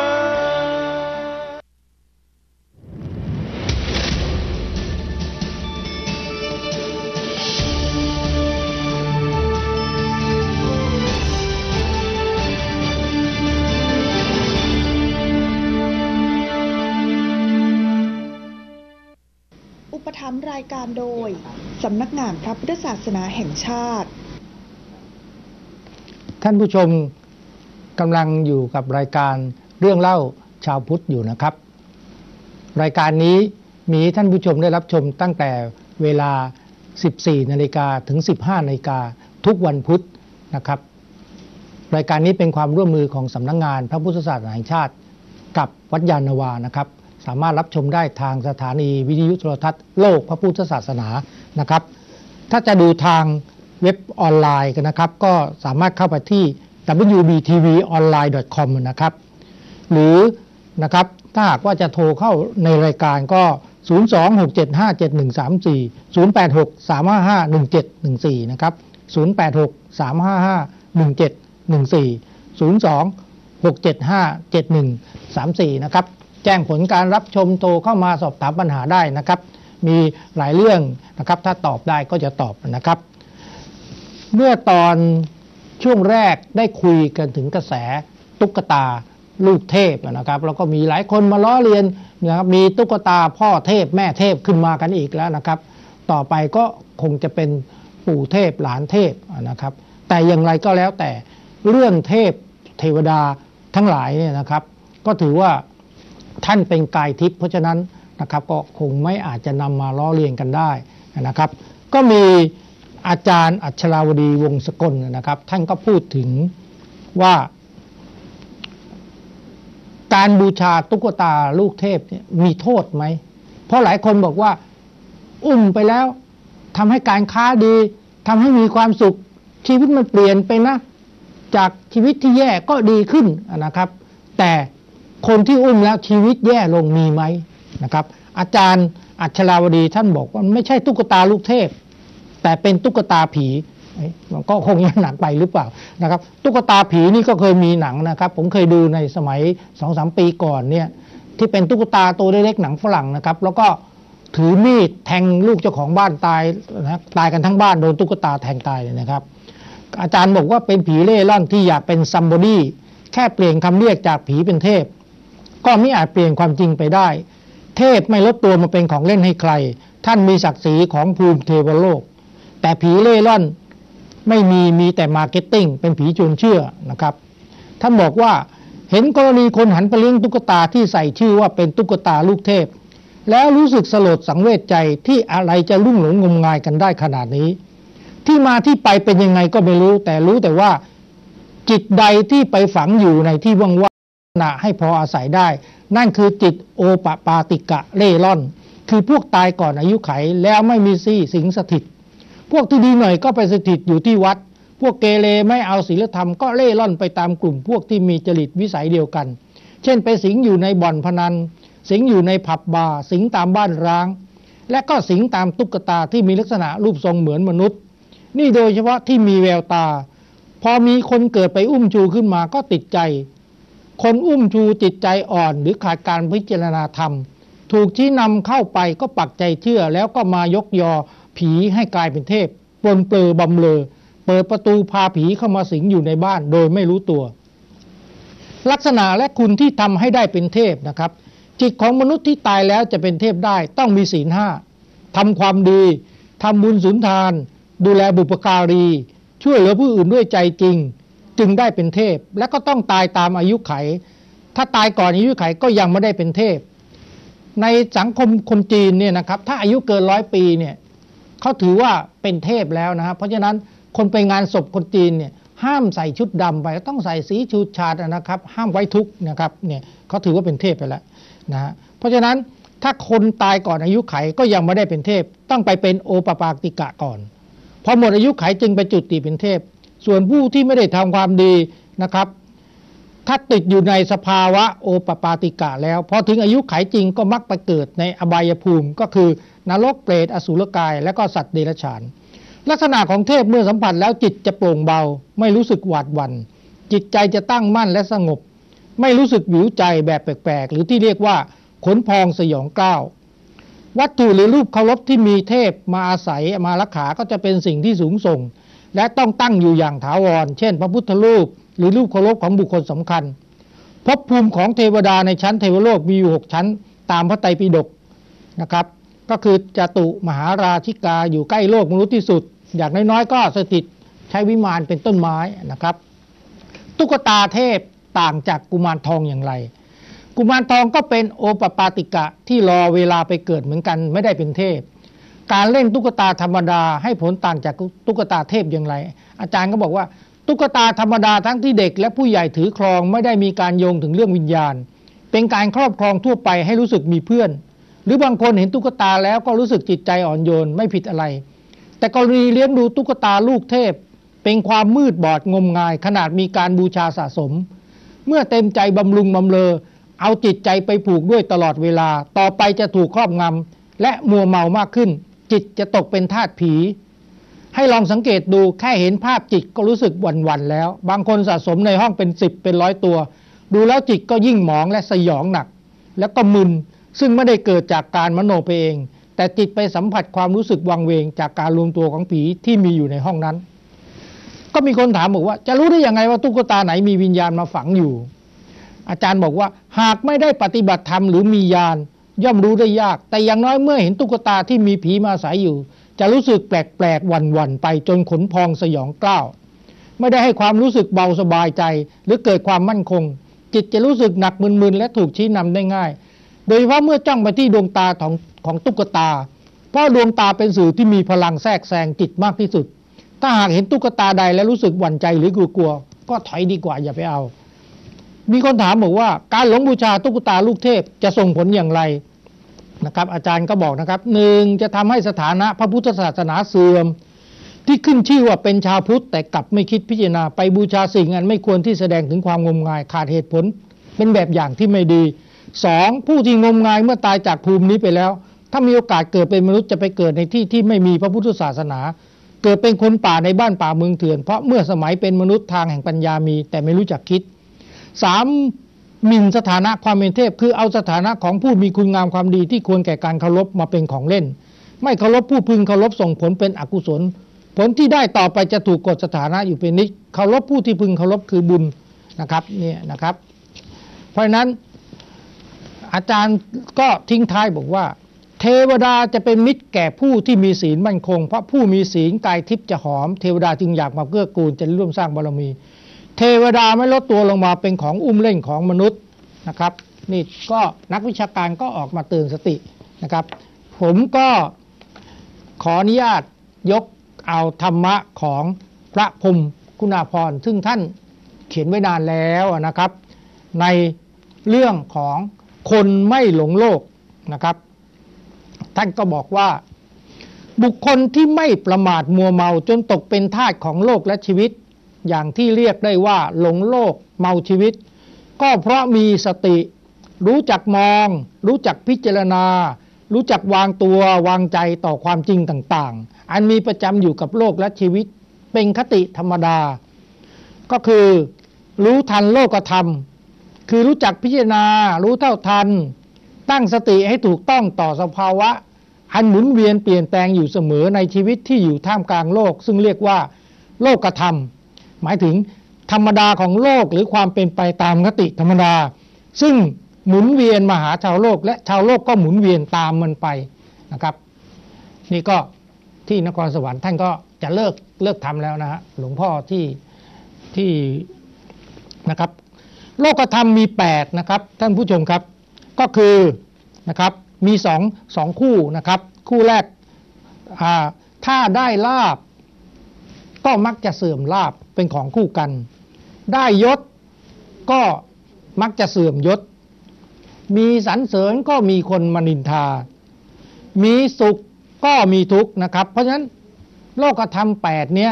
อุปถัมภ์รายการโดยสำนักงานพระพุทธศาสนาแห่งชาติท่านผู้ชมกำลังอยู่กับรายการเรื่องเล่าชาวพุทธอยู่นะครับ รายการนี้มีท่านผู้ชมได้รับชมตั้งแต่เวลา 14 นาฬิกาถึง 15 นาฬิกาทุกวันพุธนะครับ รายการนี้เป็นความร่วมมือของสำนักงานพระพุทธศาสนาแห่งชาติกับวัดยานนาวานะครับสามารถรับชมได้ทางสถานีวิทยุโทรทัศน์โลกพระพุทธศาสนานะครับ ถ้าจะดูทางเว็บออนไลน์กันนะครับก็สามารถเข้าไปที่ wbtvonline.com นะครับหรือนะครับถ้าหากว่าจะโทรเข้าในรายการก็ 026757134 086-355-1714 นะครับ 086-355-1714 02-675-7134 นะครับแจ้งผลการรับชมโทรเข้ามาสอบถามปัญหาได้นะครับมีหลายเรื่องนะครับถ้าตอบได้ก็จะตอบนะครับเมื่อตอนช่วงแรกได้คุยกันถึงกระแสตุ๊กตาลูกเทพนะครับแล้วก็มีหลายคนมาล้อเลียนนะครับมีตุ๊กตาพ่อเทพแม่เทพขึ้นมากันอีกแล้วนะครับต่อไปก็คงจะเป็นปู่เทพหลานเทพนะครับแต่อย่างไรก็แล้วแต่เรื่องเทพเทวดาทั้งหลายเนี่ยนะครับก็ถือว่าท่านเป็นกายทิพย์เพราะฉะนั้นนะครับก็คงไม่อาจจะนำมาล้อเลียนกันได้นะครับก็มีอาจารย์อัชราวดีวงศ์สกลนะครับท่านก็พูดถึงว่าการบูชาตุ๊กตาลูกเทพมีโทษไหมเพราะหลายคนบอกว่าอุ้มไปแล้วทำให้การค้าดีทำให้มีความสุขชีวิตมันเปลี่ยนไปนะจากชีวิตที่แย่ก็ดีขึ้นนะครับแต่คนที่อุ้มแล้วชีวิตแย่ลงมีไหมนะครับอาจารย์อัชราวดีท่านบอกว่าไม่ใช่ตุ๊กตาลูกเทพแต่เป็นตุ๊กตาผีมันก็คงยังหนักไปหรือเปล่านะครับตุ๊กตาผีนี่ก็เคยมีหนังนะครับผมเคยดูในสมัย 2-3 ปีก่อนเนี่ยที่เป็นตุ๊กตาตัวเล็กๆหนังฝรั่งนะครับแล้วก็ถือมีดแทงลูกเจ้าของบ้านตายนะตายกันทั้งบ้านโดนตุ๊กตาแทงตายเลยนะครับอาจารย์บอกว่าเป็นผีเล่ร่อนที่อยากเป็นซัมบอดี้แค่เปลี่ยนคำเรียกจากผีเป็นเทพก็ไม่อาจเปลี่ยนความจริงไปได้เทพไม่ลดตัวมาเป็นของเล่นให้ใครท่านมีศักดิ์ศรีของภูมิเทวโลกแต่ผีเล่ร่อนไม่มีแต่มาร์เก็ตติ้งเป็นผีชวนเชื่อนะครับท่านบอกว่าเห็นกรณีคนหันไปเลี้ยงตุ๊กตาที่ใส่ชื่อว่าเป็นตุ๊กตาลูกเทพแล้วรู้สึกสลดสังเวชใจที่อะไรจะลุ่มหลงงมงายกันได้ขนาดนี้ที่มาที่ไปเป็นยังไงก็ไม่รู้แต่ว่าจิตใดที่ไปฝังอยู่ในที่ว่างๆให้พออาศัยได้นั่นคือจิตโอปปาติกะเล่ร่อนคือพวกตายก่อนอายุไขแล้วไม่มีซี่สิงสถิตพวกที่ดีหน่อยก็ไปสถิตอยู่ที่วัดพวกเกเรไม่เอาศีลธรรมก็เล่ร่อนไปตามกลุ่มพวกที่มีจริตวิสัยเดียวกันเช่นไปสิงอยู่ในบ่อนพนันสิงอยู่ในผับบาร์สิงตามบ้านร้างและก็สิงตามตุ๊กตาที่มีลักษณะรูปทรงเหมือนมนุษย์นี่โดยเฉพาะที่มีแววตาพอมีคนเกิดไปอุ้มชูขึ้นมาก็ติดใจคนอุ้มชูจิตใจอ่อนหรือขาดการพิจารณาธรรมถูกชี้นำเข้าไปก็ปักใจเชื่อแล้วก็มายกยอผีให้กลายเป็นเทพปลนเปลือบำเลอเปิดประตูพาผีเข้ามาสิงอยู่ในบ้านโดยไม่รู้ตัวลักษณะและคุณที่ทำให้ได้เป็นเทพนะครับจิตของมนุษย์ที่ตายแล้วจะเป็นเทพได้ต้องมีศีล 5ทำความดีทำบุญสุนทานดูแลบุพการีช่วยเหลือผู้อื่นด้วยใจจริงจึงได้เป็นเทพและก็ต้องตายตามอายุไขถ้าตายก่อนอายุไขก็ยังไม่ได้เป็นเทพในสังคมคนจีนเนี่ยนะครับถ้าอายุเกิน100 ปีเนี่ยเขาถือว่าเป็นเทพแล้วนะครับเพราะฉะนั้นคนไปงานศพคนจีนเนี่ยห้ามใส่ชุดดำไปต้องใส่สีฉูดฉาดนะครับห้ามไว้ทุกข์นะครับเนี่ยเขาถือว่าเป็นเทพไปแล้วนะฮะเพราะฉะนั้นถ้าคนตายก่อนอายุไขก็ยังไม่ได้เป็นเทพต้องไปเป็นโอปปาติกะก่อนพอหมดอายุไขจึงไปจุติเป็นเทพส่วนผู้ที่ไม่ได้ทำความดีนะครับถ้าติดอยู่ในสภาวะโอปปาติกะแล้วพอถึงอายุไขจริงก็มักไปเกิดในอบายภูมิก็คือนรกเปรตอสุรกายและก็สัตว์เดรัจฉานลักษณะของเทพเมื่อสัมผัสแล้วจิตจะโปร่งเบาไม่รู้สึกหวาดหวั่นจิตใจจะตั้งมั่นและสงบไม่รู้สึกหวิวใจแบบแปลกๆหรือที่เรียกว่าขนพองสยองกล้าววัตถุหรือรูปเคารพที่มีเทพมาอาศัยมารักขาก็จะเป็นสิ่งที่สูงส่งและต้องตั้งอยู่อย่างถาวรเช่นพระพุทธรูปหรือรูปเคารพของบุคคลสำคัญภพภูมิของเทวดาในชั้นเทวโลกมีอยู่6ชั้นตามพระไตรปิฎกนะครับก็คือจตุมหาราชิกาอยู่ใกล้โลกมนุษย์ที่สุดอย่างน้อยๆก็สถิตใช้วิมานเป็นต้นไม้นะครับตุ๊กตาเทพต่างจากกุมารทองอย่างไรกุมารทองก็เป็นโอปปาติกะที่รอเวลาไปเกิดเหมือนกันไม่ได้เป็นเทพการเล่นตุ๊กตาธรรมดาให้ผลต่างจากตุ๊กตาเทพอย่างไรอาจารย์ก็บอกว่าตุ๊กตาธรรมดาทั้งที่เด็กและผู้ใหญ่ถือครองไม่ได้มีการโยงถึงเรื่องวิญญาณเป็นการครอบครองทั่วไปให้รู้สึกมีเพื่อนหรือบางคนเห็นตุ๊กตาแล้วก็รู้สึกจิตใจอ่อนโยนไม่ผิดอะไรแต่กรณีเลี้ยงดูตุ๊กตาลูกเทพเป็นความมืดบอดงมงายขนาดมีการบูชาสะสมเมื่อเต็มใจบำรุงบำเรอเอาจิตใจไปผูกด้วยตลอดเวลาต่อไปจะถูกครอบงำและมัวเมามากขึ้นจิตจะตกเป็นทาสผีให้ลองสังเกตดูแค่เห็นภาพจิตก็รู้สึกหวั่นๆแล้วบางคนสะสมในห้องเป็น10เป็น100ตัวดูแล้วจิตก็ยิ่งหมองและสยองหนักแล้วก็มึนซึ่งไม่ได้เกิดจากการมโนไปเองแต่จิตไปสัมผัสความรู้สึกวังเวงจากการรวมตัวของผีที่มีอยู่ในห้องนั้นก็มีคนถามบอกว่าจะรู้ได้ยังไงว่าตุ๊กตาไหนมีวิญญาณมาฝังอยู่อาจารย์บอกว่าหากไม่ได้ปฏิบัติธรรมหรือมีญาณย่อมรู้ได้ยากแต่อย่างน้อยเมื่อเห็นตุ๊กตาที่มีผีมาอาศัยอยู่จะรู้สึกแปลกๆหวั่นๆไปจนขนพองสยองกล้าวไม่ได้ให้ความรู้สึกเบาสบายใจหรือเกิดความมั่นคงจิตจะรู้สึกหนักมึนๆและถูกชี้นำได้ง่ายโดยเฉพาะเมื่อจ้องไปที่ดวงตาของตุ๊กตาเพราะดวงตาเป็นสื่อที่มีพลังแทรกแซงจิตมากที่สุดถ้าหากเห็นตุ๊กตาใดและรู้สึกหวั่นใจหรือกลัวๆก็ถอยดีกว่าอย่าไปเอามีคนถามบอกว่าการหลงบูชาตุ๊กตาลูกเทพจะส่งผลอย่างไรนะครับอาจารย์ก็บอกนะครับ1จะทำให้สถานะพระพุทธศาสนาเสื่อมที่ขึ้นชื่อว่าเป็นชาวพุทธแต่กลับไม่คิดพิจารณาไปบูชาสิ่งอันไม่ควรที่แสดงถึงความงมงายขาดเหตุผลเป็นแบบอย่างที่ไม่ดี2ผู้ที่งมงายเมื่อตายจากภูมินี้ไปแล้วถ้ามีโอกาสเกิดเป็นมนุษย์จะไปเกิดในที่ที่ไม่มีพระพุทธศาสนาเกิดเป็นคนป่าในบ้านป่าเมืองเถื่อนเพราะเมื่อสมัยเป็นมนุษย์ทางแห่งปัญญามีแต่ไม่รู้จักคิด3หมิ่นสถานะความเป็นเทพคือเอาสถานะของผู้มีคุณงามความดีที่ควรแก่การเคารพมาเป็นของเล่นไม่เคารพผู้พึงเคารพส่งผลเป็นอกุศลผลที่ได้ต่อไปจะถูกกดสถานะอยู่เป็นนิจเคารพผู้ที่พึงเคารพคือบุญนะครับเนี่ยนะครับเพราะฉะนั้นอาจารย์ก็ทิ้งท้ายบอกว่าเทวดาจะเป็นมิตรแก่ผู้ที่มีศีลมั่นคงเพราะผู้มีศีลกายทิพย์จะหอมเทวดาจึงอยากมาเกื้อกูลจะร่วมสร้างบารมีเทวดาไม่ลดตัวลงมาเป็นของอุ้มเล่นของมนุษย์นะครับนี่ก็นักวิชาการก็ออกมาเตือนสตินะครับผมก็ขออนุญาตยกเอาธรรมะของพระพรหมคุณาภรณ์ซึ่งท่านเขียนไว้นานแล้วนะครับในเรื่องของคนไม่หลงโลกนะครับท่านก็บอกว่าบุคคลที่ไม่ประมาทมัวเมาจนตกเป็นทาสของโลกและชีวิตอย่างที่เรียกได้ว่าหลงโลกเมาชีวิตก็เพราะมีสติรู้จักมองรู้จักพิจารณารู้จักวางตัววางใจต่อความจริงต่างๆอันมีประจำอยู่กับโลกและชีวิตเป็นคติธรรมดาก็คือรู้ทันโลกธรรมคือรู้จักพิจารณารู้เท่าทันตั้งสติให้ถูกต้องต่อสภาวะอันหมุนเวียนเปลี่ยนแปลงอยู่เสมอในชีวิตที่อยู่ท่ามกลางโลกซึ่งเรียกว่าโลกธรรมหมายถึงธรรมดาของโลกหรือความเป็นไปตามคติธรรมดาซึ่งหมุนเวียนมาหาชาวโลกและชาวโลกก็หมุนเวียนตามมันไปนะครับนี่ก็ที่นครสวรรค์ท่านก็จะเลิกทำแล้วนะฮะหลวงพ่อที่นะครับโลกธรรมมี8นะครับท่านผู้ชมครับก็คือนะครับมีสองคู่นะครับคู่แรกถ้าได้ลาภก็มักจะเสื่อมลาภเป็นของคู่กันได้ยศก็มักจะเสื่อมยศมีสรรเสริญก็มีคนมานินทามีสุขก็มีทุกข์นะครับเพราะฉะนั้นโลกธรรม8เนี้ย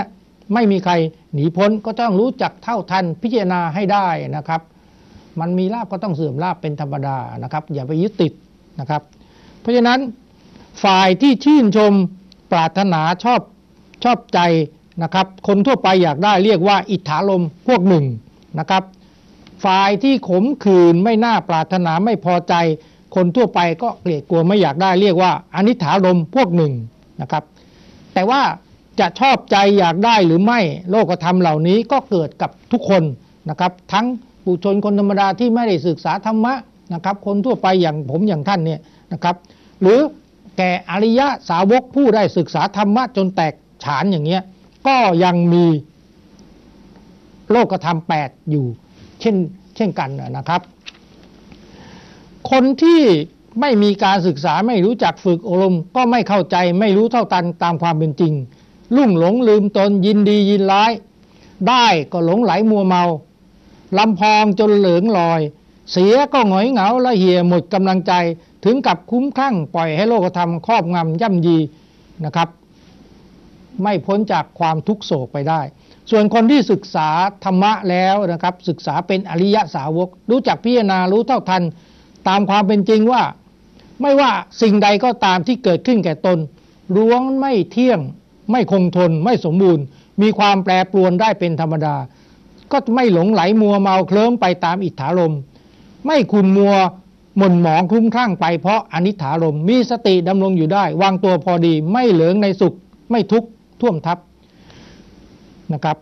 ไม่มีใครหนีพ้นก็ต้องรู้จักเท่าทันพิจารณาให้ได้นะครับมันมีลาภก็ต้องเสื่อมลาภเป็นธรรมดานะครับอย่าไปยึดติดนะครับเพราะฉะนั้นฝ่ายที่ชื่นชมปรารถนาชอบใจนะครับคนทั่วไปอยากได้เรียกว่าอิทธารมพวกหนึ่งนะครับฝ่ายที่ขมขื่นไม่น่าปรารถนาไม่พอใจคนทั่วไปก็เกลียดกลัวไม่อยากได้เรียกว่าอนิถารมพวกหนึ่งนะครับแต่ว่าจะชอบใจอยากได้หรือไม่โลกธรรมเหล่านี้ก็เกิดกับทุกคนนะครับทั้งปุถุชนคนธรรมดาที่ไม่ได้ศึกษาธรรมะนะครับคนทั่วไปอย่างผมอย่างท่านเนี่ยนะครับหรือแก่อริยะสาวกผู้ได้ศึกษาธรรมะจนแตกฉานอย่างเงี้ยก็ยังมีโลกธรรม8อยู่เช่นกันนะครับคนที่ไม่มีการศึกษาไม่รู้จักฝึกอบรมก็ไม่เข้าใจไม่รู้เท่าทันตามความเป็นจริงลุ่มหลงลืมตนยินดียินร้ายได้ก็หลงไหลมัวเมาลำพองจนเหลืองลอยเสียก็หงอยเหงาละเหี่ยหมดกำลังใจถึงกับคุ้มคลั่งปล่อยให้โลกธรรมครอบงำย่ำยีนะครับไม่พ้นจากความทุกโศกไปได้ส่วนคนที่ศึกษาธรรมะแล้วนะครับศึกษาเป็นอริยสาวกรู้จักพิจารณารู้เท่าทันตามความเป็นจริงว่าไม่ว่าสิ่งใดก็ตามที่เกิดขึ้นแก่ตนล้วนไม่เที่ยงไม่คงทนไม่สมบูรณ์มีความแปรปรวนได้เป็นธรรมดาก็ไม่หลงไหลมัวเมาเคลิ้มไปตามอิทธารมไม่ขุ่นมัวหม่นหมองคลุ้มคลั่งไปเพราะอนิถารมมีสติดำรงอยู่ได้วางตัวพอดีไม่เหลิงในสุขไม่ทุกข์ท่วมทับนะครับ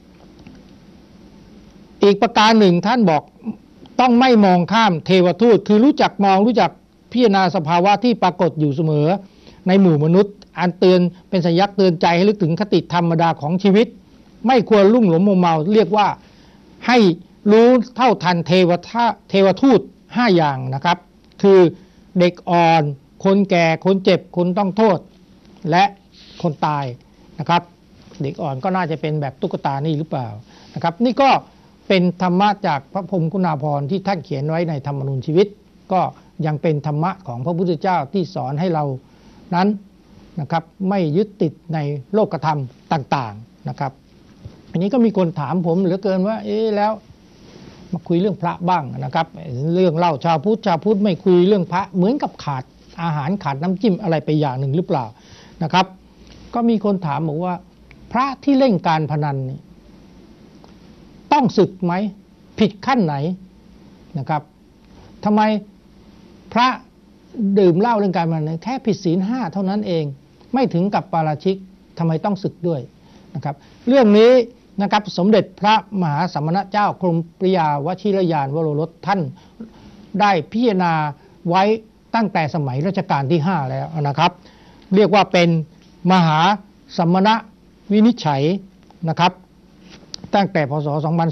อีกประการหนึ่งท่านบอกต้องไม่มองข้ามเทวทูตคือรู้จักมองรู้จักพิจารณาสภาวะที่ปรากฏอยู่เสมอในหมู่มนุษย์อันเตือนเป็นสัญลักษณ์เตือนใจให้ลึกถึงคติธรรมดาของชีวิตไม่ควรลุ่มหลงมัวเมาเรียกว่าให้รู้เท่าทันเทวทูต5อย่างนะครับคือเด็กอ่อนคนแก่คนเจ็บคนต้องโทษและคนตายนะครับเด็กอ่อนก็น่าจะเป็นแบบตุ๊กตานี่หรือเปล่านะครับนี่ก็เป็นธรรมะจากพระพรหมคุณาภรณ์ที่ท่านเขียนไว้ในธรรมนูญชีวิตก็ยังเป็นธรรมะของพระพุทธเจ้าที่สอนให้เรานั้นนะครับไม่ยึดติดในโลกธรรมต่างๆนะครับอันนี้ก็มีคนถามผมเหลือเกินว่าแล้วมาคุยเรื่องพระบ้างนะครับเรื่องเล่าชาวพุทธไม่คุยเรื่องพระเหมือนกับขาดอาหารขาดน้ำจิ้มอะไรไปอย่างหนึ่งหรือเปล่านะครับก็มีคนถามบอกว่าพระที่เล่นการพนันนี่ต้องสึกไหมผิดขั้นไหนนะครับทำไมพระดื่มเหล้าเรื่องการพนันแค่ผิดศีล5เท่านั้นเองไม่ถึงกับปาราชิกทำไมต้องสึกด้วยนะครับเรื่องนี้นะครับสมเด็จพระมหาสมณเจ้ากรมปริยาวชิรยานวโรรสท่านได้พิจารณาไว้ตั้งแต่สมัยรัชกาลที่5แล้วนะครับเรียกว่าเป็นมหาสมณวินิจฉัยนะครับตั้งแต่พศ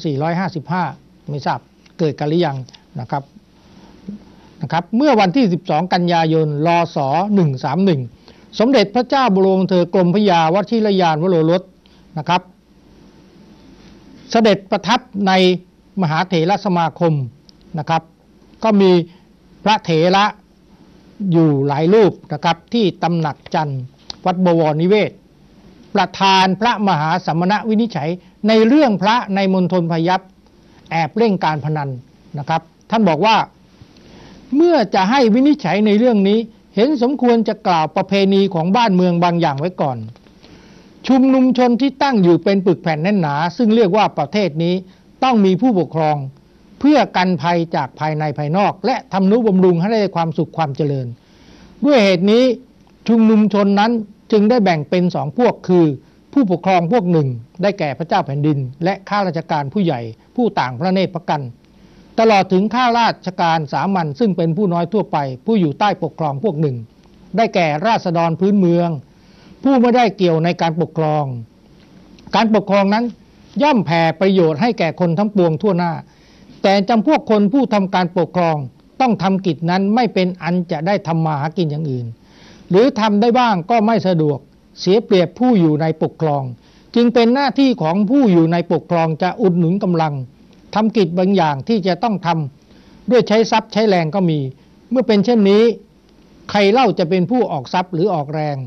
2455ไม่ทราบเกิดกันหรือยังนะครับเมื่อวันที่12กันยายนรศ131สมเด็จพระเจ้าบรมเธอกรมพระยาวชิรยานวโรรสนะครับเสด็จประทับในมหาเถรสมาคมนะครับก็มีพระเถระอยู่หลายรูปนะครับที่ตำหนักจันทร์วัดบวรนิเวศประธานพระมหาสมณวินิจฉัยในเรื่องพระในมณฑลพยัพแอบเล่นการพนันนะครับท่านบอกว่าเมื่อจะให้วินิจฉัยในเรื่องนี้เห็นสมควรจะกล่าวประเพณีของบ้านเมืองบางอย่างไว้ก่อนชุมนุมชนที่ตั้งอยู่เป็นปึกแผ่นแน่นหนาซึ่งเรียกว่าประเทศนี้ต้องมีผู้ปกครองเพื่อกันภัยจากภายในภายนอกและทำนุบำรุงให้ได้ความสุขความเจริญด้วยเหตุนี้ชุมนุมชนนั้นจึงได้แบ่งเป็น2พวกคือผู้ปกครองพวกหนึ่งได้แก่พระเจ้าแผ่นดินและข้าราชการผู้ใหญ่ผู้ต่างพระเนตรพระกันตลอดถึงข้าราชการสามัญซึ่งเป็นผู้น้อยทั่วไปผู้อยู่ใต้ปกครองพวกหนึ่งได้แก่ราษฎรพื้นเมืองผู้ไม่ได้เกี่ยวในการปกครองการปกครองนั้นย่อมแผ่ประโยชน์ให้แก่คนทั้งปวงทั่วหน้าแต่จำพวกคนผู้ทำการปกครองต้องทำกิจนั้นไม่เป็นอันจะได้ทำมาหากินอย่างอื่นหรือทำได้บ้างก็ไม่สะดวกเสียเปรียบผู้อยู่ในปกครองจึงเป็นหน้าที่ของผู้อยู่ในปกครองจะอุดหนุนกำลังทำกิจบางอย่างที่จะต้องทำด้วยใช้ทรัพย์ใช้แรงก็มีเมื่อเป็นเช่นนี้ใครเล่าจะเป็นผู้ออกทรัพย์หรือออกแรง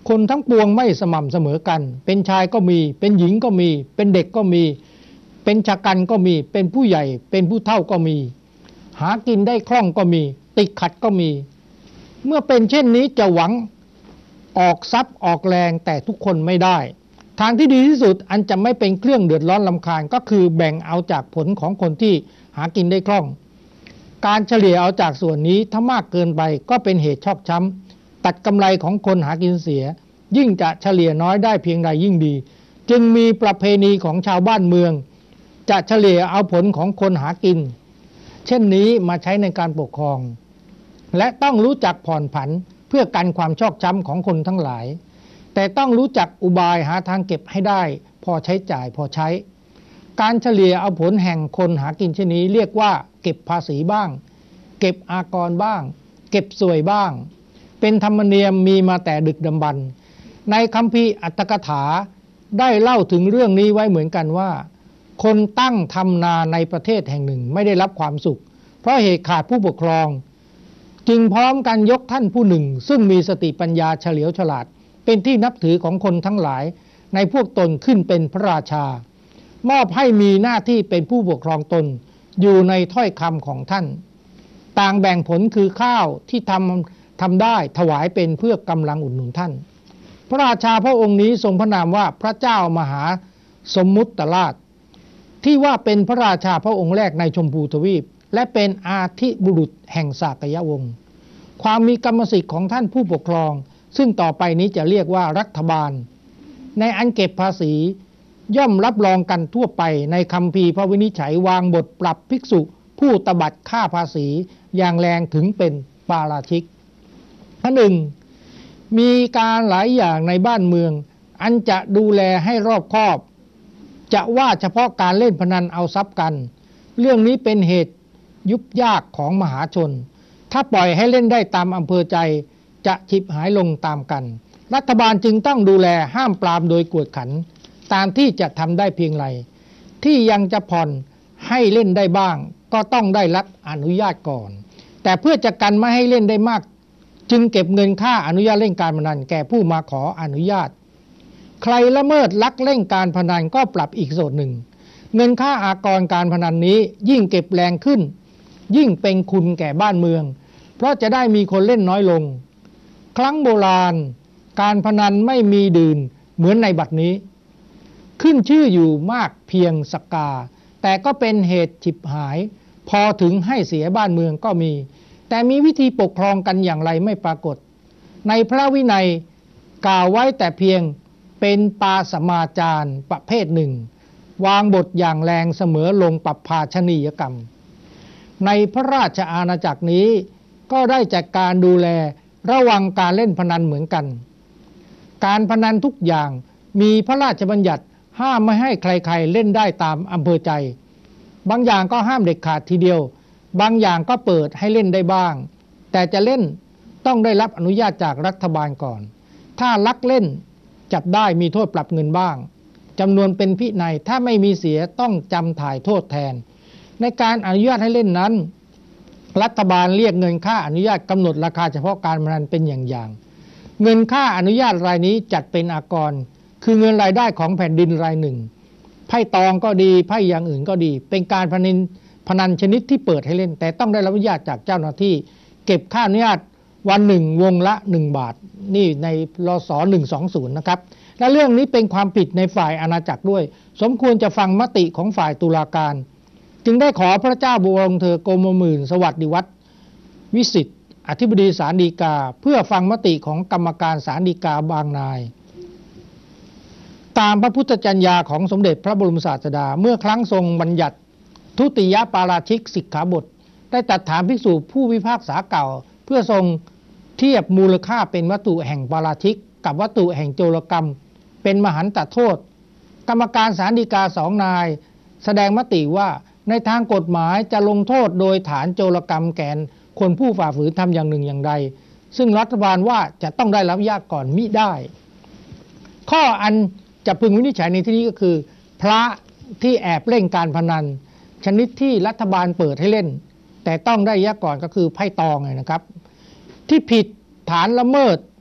คนทั้งปวงไม่สม่ำเสมอกันเป็นชายก็มีเป็นหญิงก็มีเป็นเด็กก็มีเป็นชะกันก็มีเป็นผู้ใหญ่เป็นผู้เฒ่าก็มีหากินได้คล่องก็มีติดขัดก็มีเมื่อเป็นเช่นนี้จะหวังออกทรัพย์ออกแรงแต่ทุกคนไม่ได้ทางที่ดีที่สุดอันจะไม่เป็นเครื่องเดือดร้อนรำคาญก็คือแบ่งเอาจากผลของคนที่หากินได้คล่องการเฉลี่ยเอาจากส่วนนี้ถ้ามากเกินไปก็เป็นเหตุชอกช้ำตัดกำไรของคนหากินเสียยิ่งจะเฉลี่ยน้อยได้เพียงใดยิ่งดีจึงมีประเพณีของชาวบ้านเมืองจะเฉลี่ยเอาผลของคนหากินเช่นนี้มาใช้ในการปกครองและต้องรู้จักผ่อนผันเพื่อกันความชอกช้ำของคนทั้งหลายแต่ต้องรู้จักอุบายหาทางเก็บให้ได้พอใช้จ่ายพอใช้การเฉลี่ยเอาผลแห่งคนหากินเช่นนี้เรียกว่าเก็บภาษีบ้างเก็บอากรบ้างเก็บสวยบ้างเป็นธรรมเนียมมีมาแต่ดึกดำบรรพ์ในคัมภีร์อัตถกถาได้เล่าถึงเรื่องนี้ไว้เหมือนกันว่าคนตั้งทำนาในประเทศแห่งหนึ่งไม่ได้รับความสุขเพราะเหตุขาดผู้ปกครองจึงพร้อมกันยกท่านผู้หนึ่งซึ่งมีสติปัญญาเฉลียวฉลาดเป็นที่นับถือของคนทั้งหลายในพวกตนขึ้นเป็นพระราชามอบให้มีหน้าที่เป็นผู้ปกครองตนอยู่ในถ้อยคำของท่านต่างแบ่งผลคือข้าวที่ทำได้ถวายเป็นเพื่อกำลังอุดหนุนท่านพระราชาพระองค์นี้ทรงพระนามว่าพระเจ้ามหาสมมุตตราชที่ว่าเป็นพระราชาพระองค์แรกในชมพูทวีปและเป็นอาธิบุรุษแห่งสากยวงศ์ความมีกรรมสิทธิ์ของท่านผู้ปกครองซึ่งต่อไปนี้จะเรียกว่ารัฐบาลในอันเก็บภาษีย่อมรับรองกันทั่วไปในคัมภีร์พระวินิจฉัยวางบทปรับภิกษุผู้ตบัดค่าภาษีอย่างแรงถึงเป็นปาราชิกอันหนึ่งมีการหลายอย่างในบ้านเมืองอันจะดูแลให้รอบคอบจะว่าเฉพาะการเล่นพนันเอาทรัพย์กันเรื่องนี้เป็นเหตุยุบยากของมหาชนถ้าปล่อยให้เล่นได้ตามอำเภอใจจะฉิบหายลงตามกันรัฐบาลจึงต้องดูแลห้ามปรามโดยกวดขันตามที่จะทำได้เพียงไรที่ยังจะผ่อนให้เล่นได้บ้างก็ต้องได้รับอนุญาตก่อนแต่เพื่อจะกันไม่ให้เล่นได้มากจึงเก็บเงินค่าอนุญาตเล่นการพนันแก่ผู้มาขออนุญาตใครละเมิดลักเล่นการพนันก็ปรับอีกส่วนหนึ่งเงินค่าอากรการพนันนี้ยิ่งเก็บแรงขึ้นยิ่งเป็นคุณแก่บ้านเมืองเพราะจะได้มีคนเล่นน้อยลงครั้งโบราณการพนันไม่มีดื่นเหมือนในบัดนี้ขึ้นชื่ออยู่มากเพียงสกาแต่ก็เป็นเหตุฉิบหายพอถึงให้เสียบ้านเมืองก็มีแต่มีวิธีปกครองกันอย่างไรไม่ปรากฏในพระวินัยกล่าวไว้แต่เพียงเป็นปาสมาจารประเภทหนึ่งวางบทอย่างแรงเสมอลงปรับภาชนียกรรมในพระราชอาณาจักรนี้ก็ได้จัดการดูแลระวังการเล่นพนันเหมือนกันการพนันทุกอย่างมีพระราชบัญญัติห้ามไม่ให้ใครๆเล่นได้ตามอำเภอใจบางอย่างก็ห้ามเด็ดขาดทีเดียวบางอย่างก็เปิดให้เล่นได้บ้างแต่จะเล่นต้องได้รับอนุญาตจากรัฐบาลก่อนถ้าลักเล่นจับได้มีโทษปรับเงินบ้างจำนวนเป็นพินัยถ้าไม่มีเสียต้องจำถ่ายโทษแทนในการอนุญาตให้เล่นนั้นรัฐบาลเรียกเงินค่าอนุญาตกำหนดราคาเฉพาะการพนันเป็นอย่างเงินค่าอนุญาตรายนี้จัดเป็นอากรคือเงินรายได้ของแผ่นดินรายหนึ่งไพ่ตองก็ดีไพ่อย่างอื่นก็ดีเป็นการพนันชนิดที่เปิดให้เล่นแต่ต้องได้รับอนุญาตจากเจ้าหน้าที่เก็บค่าอนุญาตวันหนึ่งวงละ1 บาทนี่ในรศ120นะครับและเรื่องนี้เป็นความผิดในฝ่ายอาณาจักรด้วยสมควรจะฟังมติของฝ่ายตุลาการจึงได้ขอพระเจ้าบวรเธอกรมหมื่นสวัสดิวัฒน์วิสิทธิ์อธิบดีศาลฎีกาเพื่อฟังมติของกรรมการศาลฎีกาบางนายตามพระพุทธจรรยาของสมเด็จพระบรมศาสดาเมื่อครั้งทรงบัญญัติทุติยปาราชิกสิกขาบทได้ตรัสถามภิกษุผู้พิพากษาเก่าเพื่อทรงเทียบมูลค่าเป็นวัตถุแห่งปาราชิกกับวัตถุแห่งโจรกรรมเป็นมหันตโทษกรรมการศาลฎีกา2 นายแสดงมติว่าในทางกฎหมายจะลงโทษโดยฐานโจรกรรมแก่คนผู้ฝ่าฝืนทำอย่างหนึ่งอย่างใดซึ่งรัฐบาลว่าจะต้องได้รับอนุญาตก่อนมิได้ข้ออันจะพึงวินิจฉัยในที่นี้ก็คือพระที่แอบเล่นการพนันชนิดที่รัฐบาลเปิดให้เล่นแต่ต้องได้อนุญาตก่อนก็คือไพ่ตองนะครับที่ผิดฐานละเมิด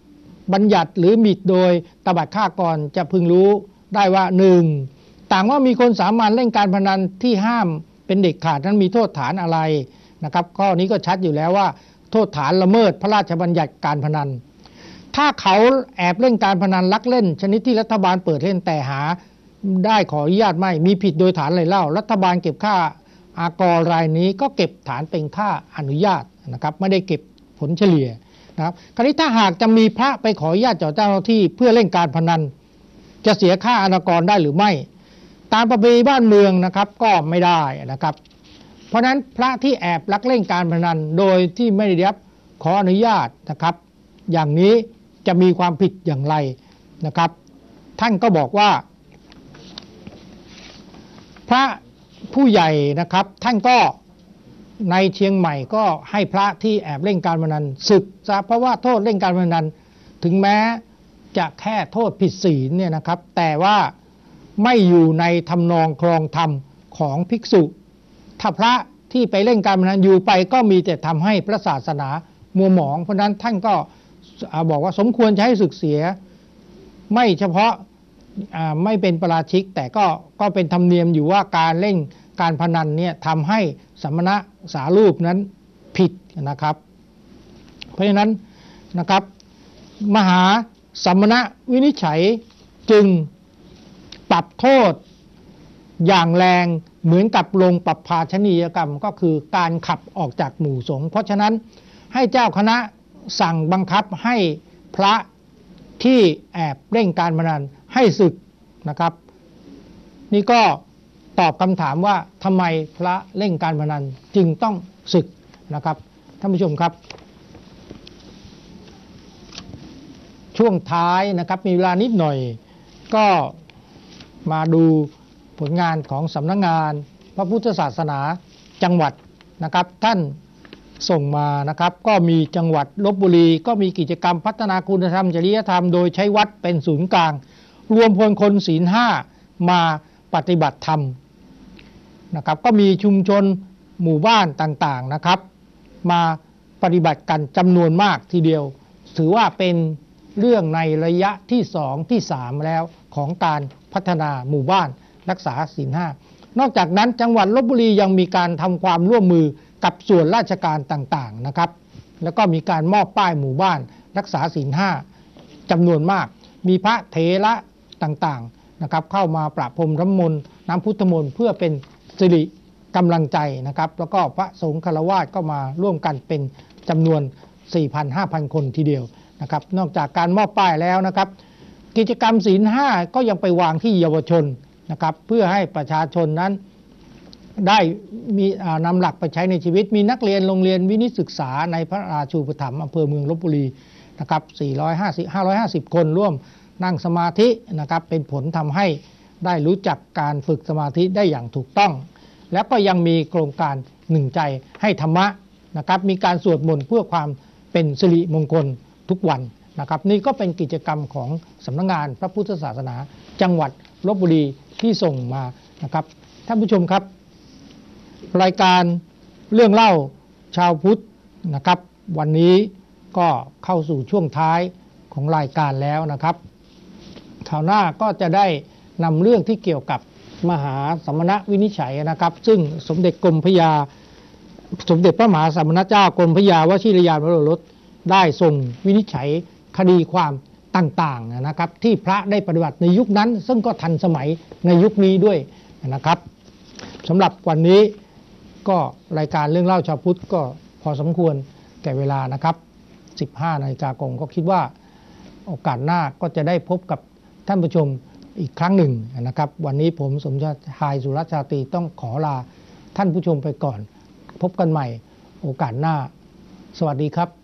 บัญญัติหรือมิโดยตบัดฆ่าก่อนจะพึงรู้ได้ว่า 1. ต่างว่ามีคนสามัญเล่นการพนันที่ห้ามเป็นเด็กขาดนั้นมีโทษฐานอะไรนะครับข้อนี้ก็ชัดอยู่แล้วว่าโทษฐานละเมิดพระราชบัญญัติการพนันถ้าเขาแอบเล่นการพนันลักเล่นชนิดที่รัฐบาลเปิดเล่นแต่หาได้ขออนุญาตไม่มีผิดโดยฐานอะไรเล่ารัฐบาลเก็บค่าอากรรายนี้ก็เก็บฐานเป็นค่าอนุญาตนะครับไม่ได้เก็บผลเฉลี่ยนะครับคราวนี้ถ้าหากจะมีพระไปขออนุญาตจากเจ้าหน้าที่เพื่อเล่นการพนันจะเสียค่าอากรได้หรือไม่ตามประเพณีบ้านเมืองนะครับก็ไม่ได้นะครับเพราะฉะนั้นพระที่แอบลักเล่นการพนันโดยที่ไม่ได้รับขออนุญาตนะครับอย่างนี้จะมีความผิดอย่างไรนะครับท่านก็บอกว่าพระผู้ใหญ่นะครับท่านก็ในเชียงใหม่ก็ให้พระที่แอบเล่นการพนันศึกซะเพราะว่าโทษเล่นการพนันถึงแม้จะแค่โทษผิดศีลเนี่ยนะครับแต่ว่าไม่อยู่ในทำนองครองธรรมของภิกษุถ้าพระที่ไปเล่นการพนันอยู่ไปก็มีแต่ทำให้พระศาสนามัวหมองเพราะนั้นท่านก็บอกว่าสมควรจะให้ศึกเสียไม่เฉพาะไม่เป็นปาราชิกแต่ก็เป็นธรรมเนียมอยู่ว่าการเล่นการพนันเนี่ยทำให้สมณะสารูปนั้นผิดนะครับเพราะฉะนั้นนะครับมหาสมณวินิจฉัยจึงปรับโทษอย่างแรงเหมือนกับลงปรับภาชนียกรรมก็คือการขับออกจากหมู่สงฆ์เพราะฉะนั้นให้เจ้าคณะสั่งบังคับให้พระที่แอบเล่นการพนันให้สึกนะครับนี่ก็ตอบคำถามว่าทำไมพระเล่นการพนันจึงต้องสึกนะครับท่านผู้ชมครับช่วงท้ายนะครับมีเวลานิดหน่อยก็มาดูผลงานของสำนักงานพระพุทธศาสนาจังหวัดนะครับท่านส่งมานะครับก็มีจังหวัดลพบุรีก็มีกิจกรรมพัฒนาคุณธรรมจริยธรรมโดยใช้วัดเป็นศูนย์กลางรวมพลคนศีล 5มาปฏิบัติธรรมนะครับก็มีชุมชนหมู่บ้านต่างๆนะครับมาปฏิบัติกันจำนวนมากทีเดียวถือว่าเป็นเรื่องในระยะที่2ที่3แล้วของการพัฒนาหมู่บ้านรักษาศีล 5นอกจากนั้นจังหวัดลพบุรียังมีการทำความร่วมมือกับส่วนราชการต่างๆนะครับแล้วก็มีการมอบป้ายหมู่บ้านรักษาศีล 5จำนวนมากมีพระเถระต่างๆนะครับเข้ามาประพรมน้ำมนต์น้ำพุทธมนต์เพื่อเป็นสิริกำลังใจนะครับแล้วก็พระสงฆ์ฆราวาสก็มาร่วมกันเป็นจำนวน 4,000-5,000 คนทีเดียวนะครับนอกจากการมอบป้ายแล้วนะครับกิจกรรมศีล 5ก็ยังไปวางที่เยาวชนนะครับเพื่อให้ประชาชนนั้นได้มีนำหลักไปใช้ในชีวิตมีนักเรียนโรงเรียนวินิตศึกษาในพระราชูปถัมภ์อำเภอเมืองลพบุรีนะครับ550 คนร่วมนั่งสมาธินะครับเป็นผลทำให้ได้รู้จักการฝึกสมาธิได้อย่างถูกต้องแล้วก็ยังมีโครงการหนึ่งใจให้ธรรมะนะครับมีการสวดมนต์เพื่อความเป็นสิริมงคลทุกวันนะครับนี่ก็เป็นกิจกรรมของสำนักงานพระพุทธศาสนาจังหวัดลพบุรีที่ส่งมานะครับท่านผู้ชมครับรายการเรื่องเล่าชาวพุทธนะครับวันนี้ก็เข้าสู่ช่วงท้ายของรายการแล้วนะครับคราวหน้าก็จะได้นำเรื่องที่เกี่ยวกับมหาสมณวินิจฉัยนะครับซึ่งสมเด็จพระมหาสมณเจ้ากรมพระยาวชิรยานวโรรสได้ทรงวินิจฉัยคดีความต่างๆนะครับที่พระได้ปฏิบัติในยุคนั้นซึ่งก็ทันสมัยในยุคนี้ด้วยนะครับสำหรับวันนี้ก็รายการเรื่องเล่าชาวพุทธก็พอสมควรแก่เวลานะครับ 15 นาฬิกาก็คิดว่าโอกาสหน้าก็จะได้พบกับท่านผู้ชมอีกครั้งหนึ่งนะครับวันนี้ผมสมชายสุรชาตรีต้องขอลาท่านผู้ชมไปก่อนพบกันใหม่โอกาสหน้าสวัสดีครับ